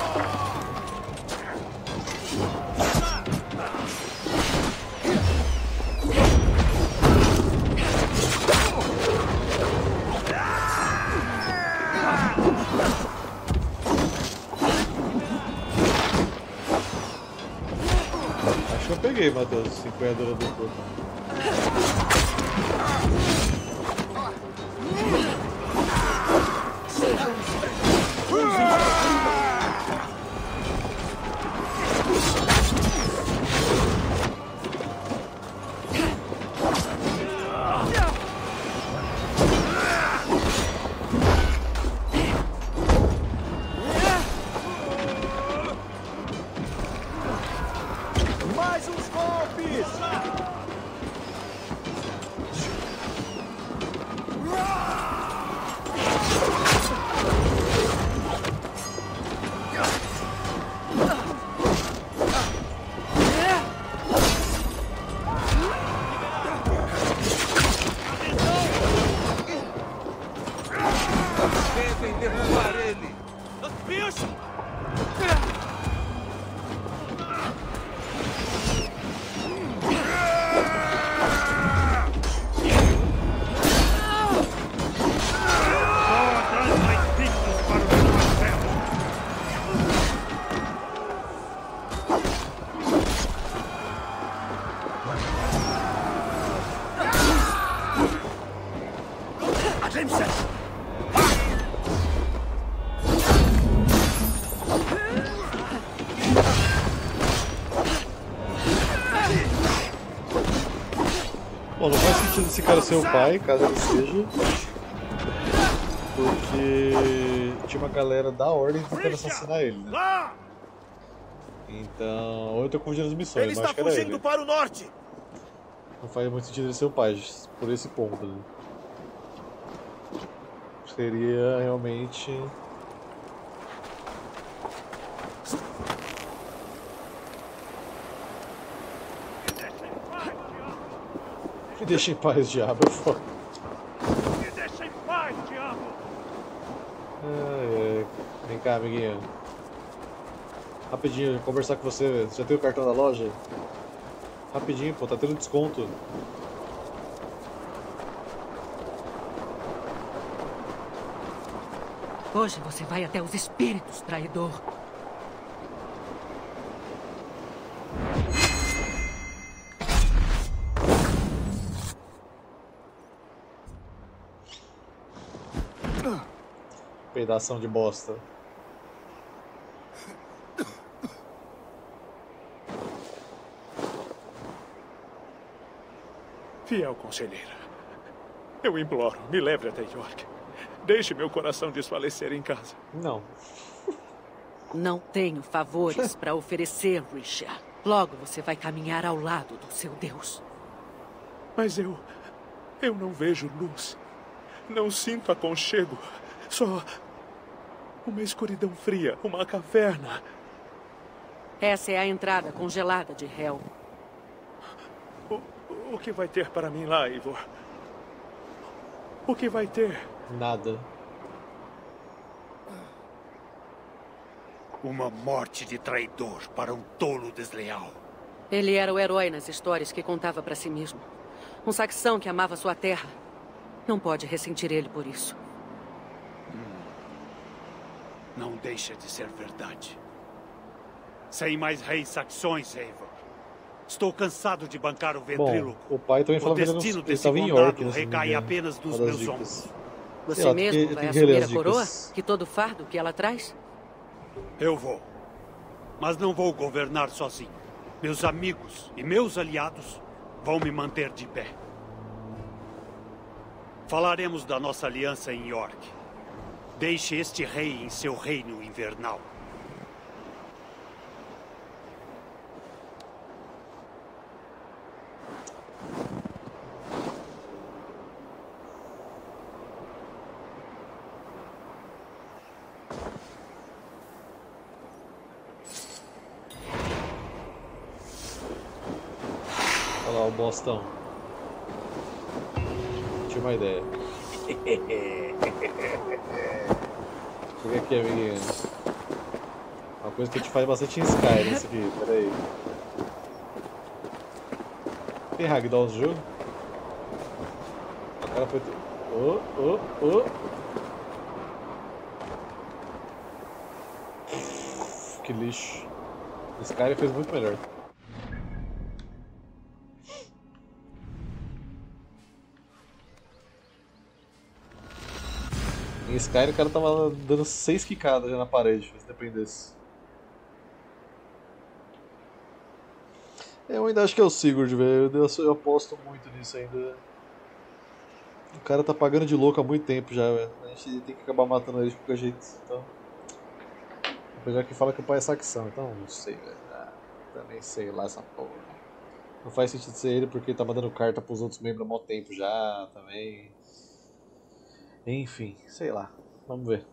Acho que eu peguei, Matheus, cinquenta do corpo. Mais uns golpes! Devem derrubar ele! Bicho! Bom, não faz sentido esse cara ser o pai, caso ele seja, porque tinha uma galera da ordem tentando assassinar ele, né? Então, ou eu tô confundindo as missões, Ele mas está acho que era fugindo ele. para o norte! Não faz muito sentido ele ser o pai, por esse ponto, né? Seria realmente... Me deixa em paz, diabo, é foda. Ai, ai. Vem cá, amiguinho. Rapidinho, conversar com você. Você já tem o cartão da loja? Rapidinho, pô, tá tendo desconto. Hoje você vai até os espíritos, traidor. Pedação de bosta. Fiel conselheira, eu imploro, me leve até York. Deixe meu coração desfalecer em casa. Não. Não tenho favores para oferecer, Richard. Logo você vai caminhar ao lado do seu Deus. Mas eu... eu não vejo luz. Não sinto aconchego. Só... uma escuridão fria, uma caverna. Essa é a entrada congelada de Hell. O, o que vai ter para mim lá, Eivor? O que vai ter? Nada. Uma morte de traidor para um tolo desleal. Ele era o herói nas histórias que contava para si mesmo. Um saxão que amava sua terra. Não pode ressentir ele por isso. Não deixa de ser verdade. Sem mais reis saxões, Eivor. Estou cansado de bancar o ventríloco. Bom, o pai também falava que ele estava em York, né, recai apenas dos meus ombros. Você lá, mesmo que, vai que assumir a coroa? Que todo fardo que ela traz? Eu vou. Mas não vou governar sozinho. Meus amigos e meus aliados vão me manter de pé. Falaremos da nossa aliança em York. Deixe este rei em seu reino invernal. Olha lá o bostão. Tinha uma ideia. Chega aqui, amiguinho. Uma coisa que a gente faz bastante em Skyrim, isso aqui, peraí. Tem ragdoll no jogo? O cara foi... Oh, oh, oh. Que lixo. O Skyrim fez muito melhor. Em Skyrim o cara tava dando seis quicadas já na parede, se dependesse. Eu ainda acho que é o Sigurd, velho. Eu, eu aposto muito nisso ainda. O cara tá pagando de louco há muito tempo já, velho. A gente tem que acabar matando ele de qualquer jeito. Então... Apesar que fala que o pai é saxão, então não sei, velho. Ah, também sei lá essa porra. Não faz sentido ser ele porque ele tá mandando carta pros outros membros há muito tempo já também. Enfim, sei lá. Vamos ver.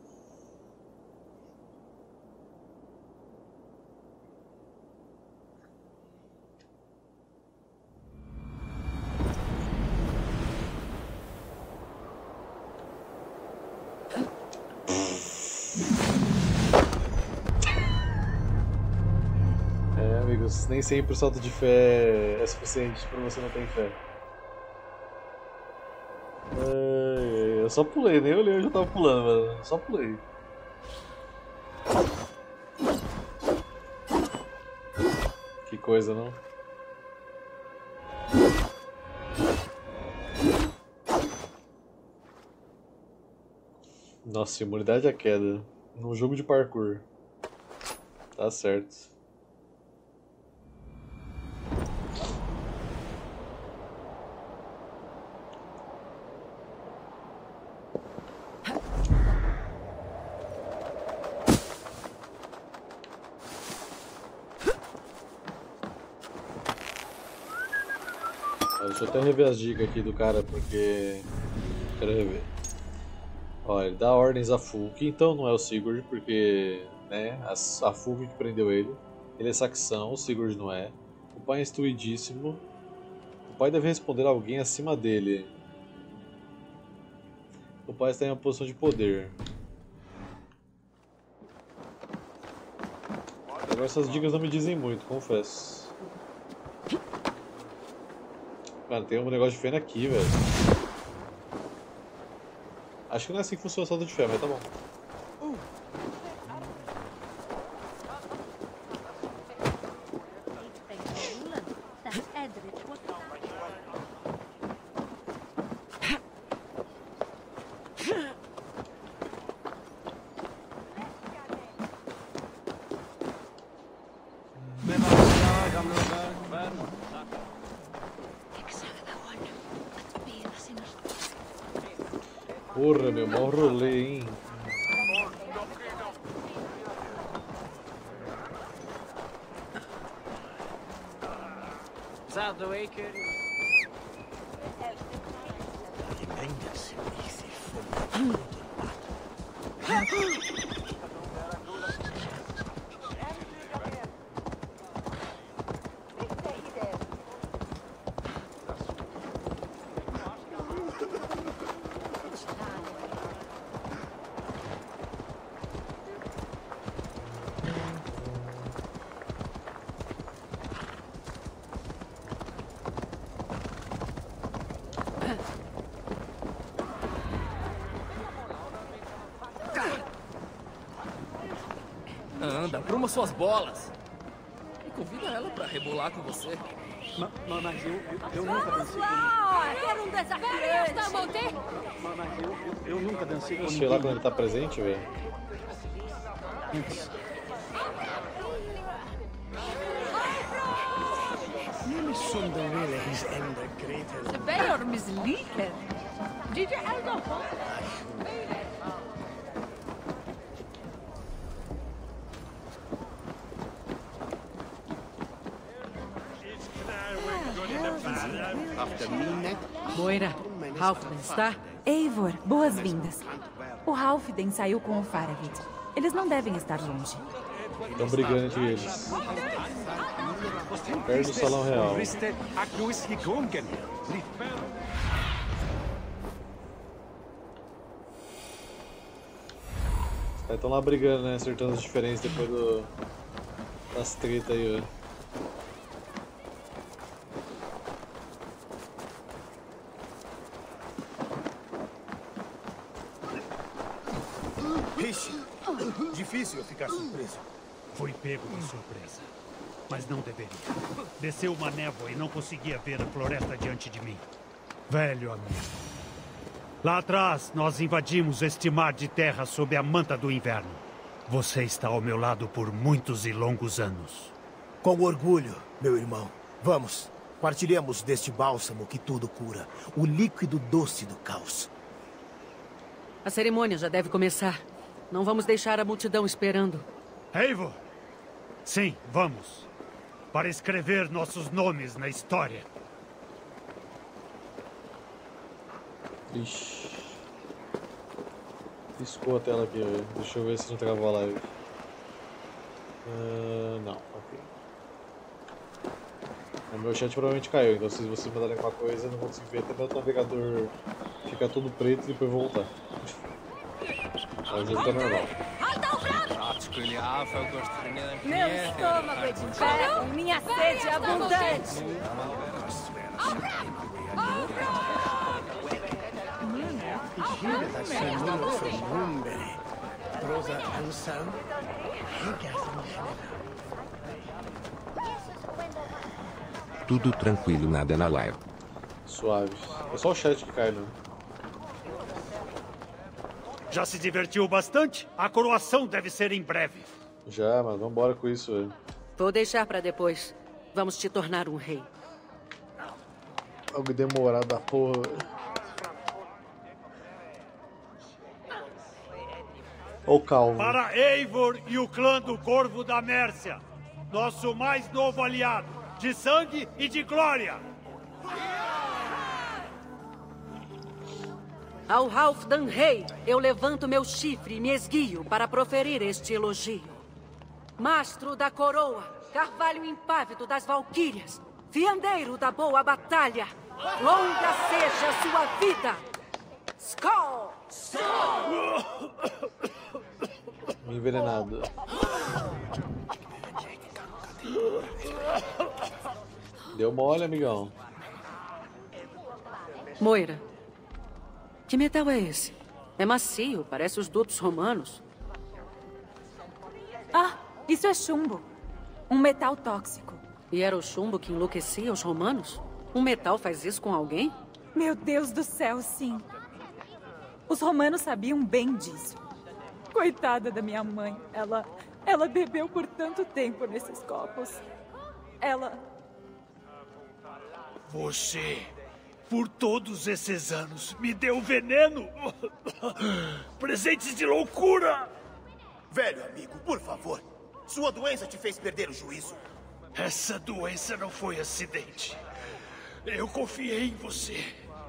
É, amigos, nem sempre o salto de fé é suficiente pra você não ter fé. Eu só pulei, nem olhei, eu já tava pulando, mano. Só pulei. Que coisa, não? Nossa, imunidade à queda. Num jogo de parkour. Tá certo. Deixa eu até rever as dicas aqui do cara, porque... Quero rever. Ó, ele dá ordens a Fulk, então não é o Sigurd, porque... né, a, a Fulk que prendeu ele. Ele é saxão, o Sigurd não é. O pai é instruidíssimo. O pai deve responder a alguém acima dele. O pai está em uma posição de poder. Agora essas dicas não me dizem muito, confesso. Mano, tem um negócio de feno aqui, velho. Acho que não é assim que funciona o salto de fé, mas tá bom. Porra, meu, mau rolê, hein? Anda, bruma suas bolas. E convida ela pra rebolar com você. Ma, ma, mas eu, eu, eu nunca dancei com Ah, quero um desafiante! Ma, mas eu, eu, eu nunca dancei com Sei lá quando ele tá presente, velho. Ze ben je misliegen. Dit je elke Moira, Halfdan está? Eivor, boas-vindas. O Halfdan saiu com o Faravid. Eles não devem estar longe. Estão brigando entre eles. Perto do salão real. Os caras estão lá brigando, né? Acertando as diferenças depois do... das tretas aí, velho. Difícil eu ficar surpreso. Fui pego de surpresa. Mas não deveria. Desceu uma névoa e não conseguia ver a floresta diante de mim. Velho amigo. Lá atrás, nós invadimos este mar de terra sob a manta do inverno. Você está ao meu lado por muitos e longos anos. Com orgulho, meu irmão. Vamos. Partilhemos deste bálsamo que tudo cura. O líquido doce do caos. A cerimônia já deve começar. Não vamos deixar a multidão esperando. Eivor! Sim, vamos. Para escrever nossos nomes na história. Ixi. Piscou a tela aqui, velho. Deixa eu ver se não travou a live. Uh, não, ok. O meu chat provavelmente caiu, então se vocês mandarem alguma coisa eu não consigo ver até meu navegador ficar todo preto e depois voltar. Mas ele tá normal. Meu estômago é de ferro, minha sede é abundante. Tudo tranquilo, nada na live. Suave. É só o chat que cai, né? Já se divertiu bastante? A coroação deve ser em breve. Já, mas vambora com isso, velho. Vou deixar pra depois. Vamos te tornar um rei. Algo demorado da porra, velho. Ô calvo. Para Eivor e o clã do Corvo da Mércia. Nosso mais novo aliado. De sangue e de glória. Ao Halfdan Rei, eu levanto meu chifre e me esguio para proferir este elogio. Mastro da coroa, carvalho impávido das valquírias, fiandeiro da boa batalha, longa seja sua vida! Skål! Envenenado. Deu mole, amigão. Moira, que metal é esse? É macio, parece os dutos romanos. Ah, isso é chumbo. Um metal tóxico. E era o chumbo que enlouquecia os romanos? Um metal faz isso com alguém? Meu Deus do céu, sim. Os romanos sabiam bem disso. Coitada da minha mãe. Ela... Ela bebeu por tanto tempo nesses copos. Ela... Você, por todos esses anos, me deu veneno. Presentes de loucura. Velho amigo, por favor. Sua doença te fez perder o juízo. Essa doença não foi acidente. Eu confiei em você.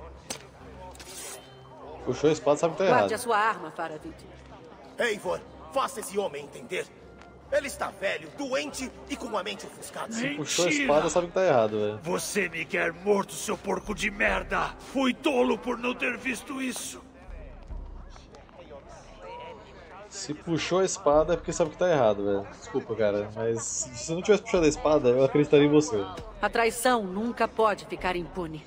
Puxou a espada, sabe que tá errado. Guarde a sua arma, Faravid. Eivor, faça esse homem entender. Ele está velho, doente e com a mente ofuscada. Se puxou a espada, sabe que tá errado, velho. Você me quer morto, seu porco de merda. Fui tolo por não ter visto isso. Se puxou a espada é porque sabe que tá errado, velho. Desculpa, cara, mas se você não tivesse puxado a espada, eu acreditaria em você. A traição nunca pode ficar impune.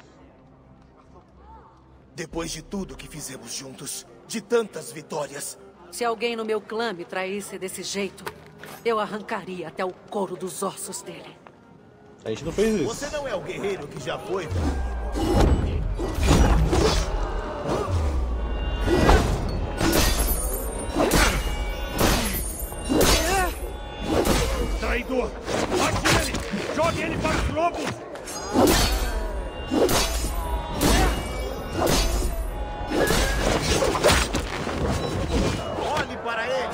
Depois de tudo que fizemos juntos, de tantas vitórias... Se alguém no meu clã me traísse desse jeito, eu arrancaria até o couro dos ossos dele. A gente não fez isso. Você não é o guerreiro que já foi, velho. Traidor! Mate ele! Jogue ele para os lobos! Olhe para ele!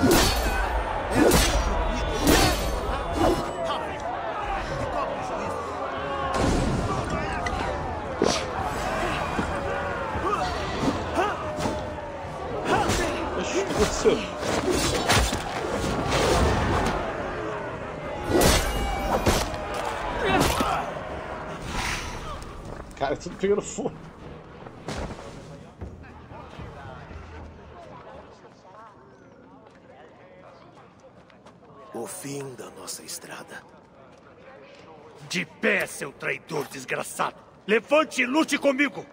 O que aconteceu? Cara, tudo pegando fogo. O fim da nossa estrada. De pé, seu traidor desgraçado! Levante e lute comigo!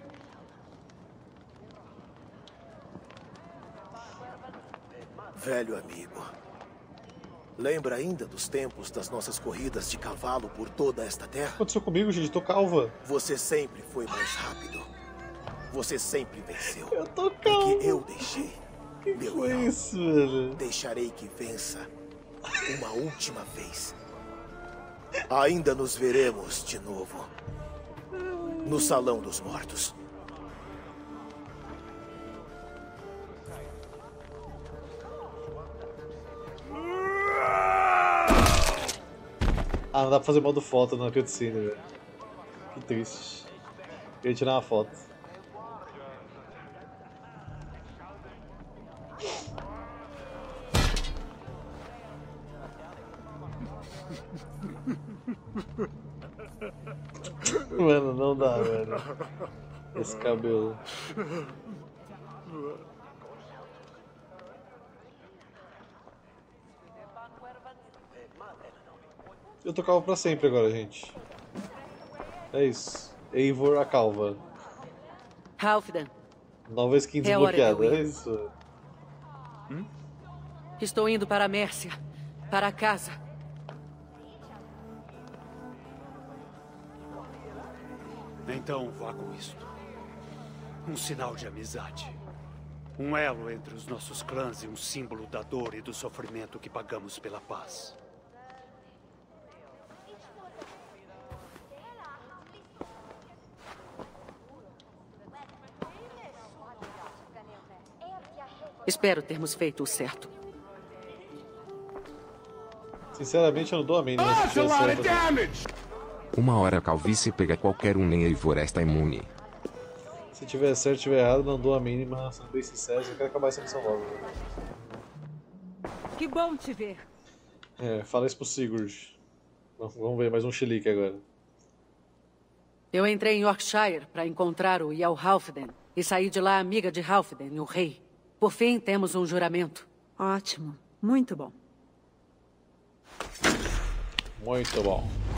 Velho amigo, lembra ainda dos tempos das nossas corridas de cavalo por toda esta terra? O que aconteceu comigo, gente? Tô calva. Você sempre foi mais rápido. Você sempre venceu. Eu tô calva. Porque eu deixei. Que meu foi irmão. isso, velho? Deixarei que vença uma última vez. Ainda nos veremos de novo. No Salão dos Mortos. Ah, não dá pra fazer modo foto na cutscene, velho. Que triste. Queria tirar uma foto. Mano, não dá, velho. Esse cabelo. Eu tô calvo pra sempre agora, gente. É isso. Eivor a calva. Halfdan. Nova skin É hora de eu desbloqueada, ir. é isso. Hum? Estou indo para a Mércia. Para casa. Então vá com isto. Um sinal de amizade. Um elo entre os nossos clãs e um símbolo da dor e do sofrimento que pagamos pela paz. Espero termos feito o certo. Sinceramente, eu não dou a mínima. se tiver certo. Uma hora a calvície pega qualquer um, nem Eivor está imune. Se tiver certo ou tiver errado, não dou a mínima. Sendo bem sincero, eu quero acabar essa missão logo. Que bom te ver. É, fala isso pro Sigurd. Vamos ver, mais um chilique agora. Eu entrei em Yorkshire para encontrar o Jarl Halfdan e saí de lá amiga de Halfdan, o rei. Por fim, temos um juramento. Ótimo. Muito bom. Muito bom.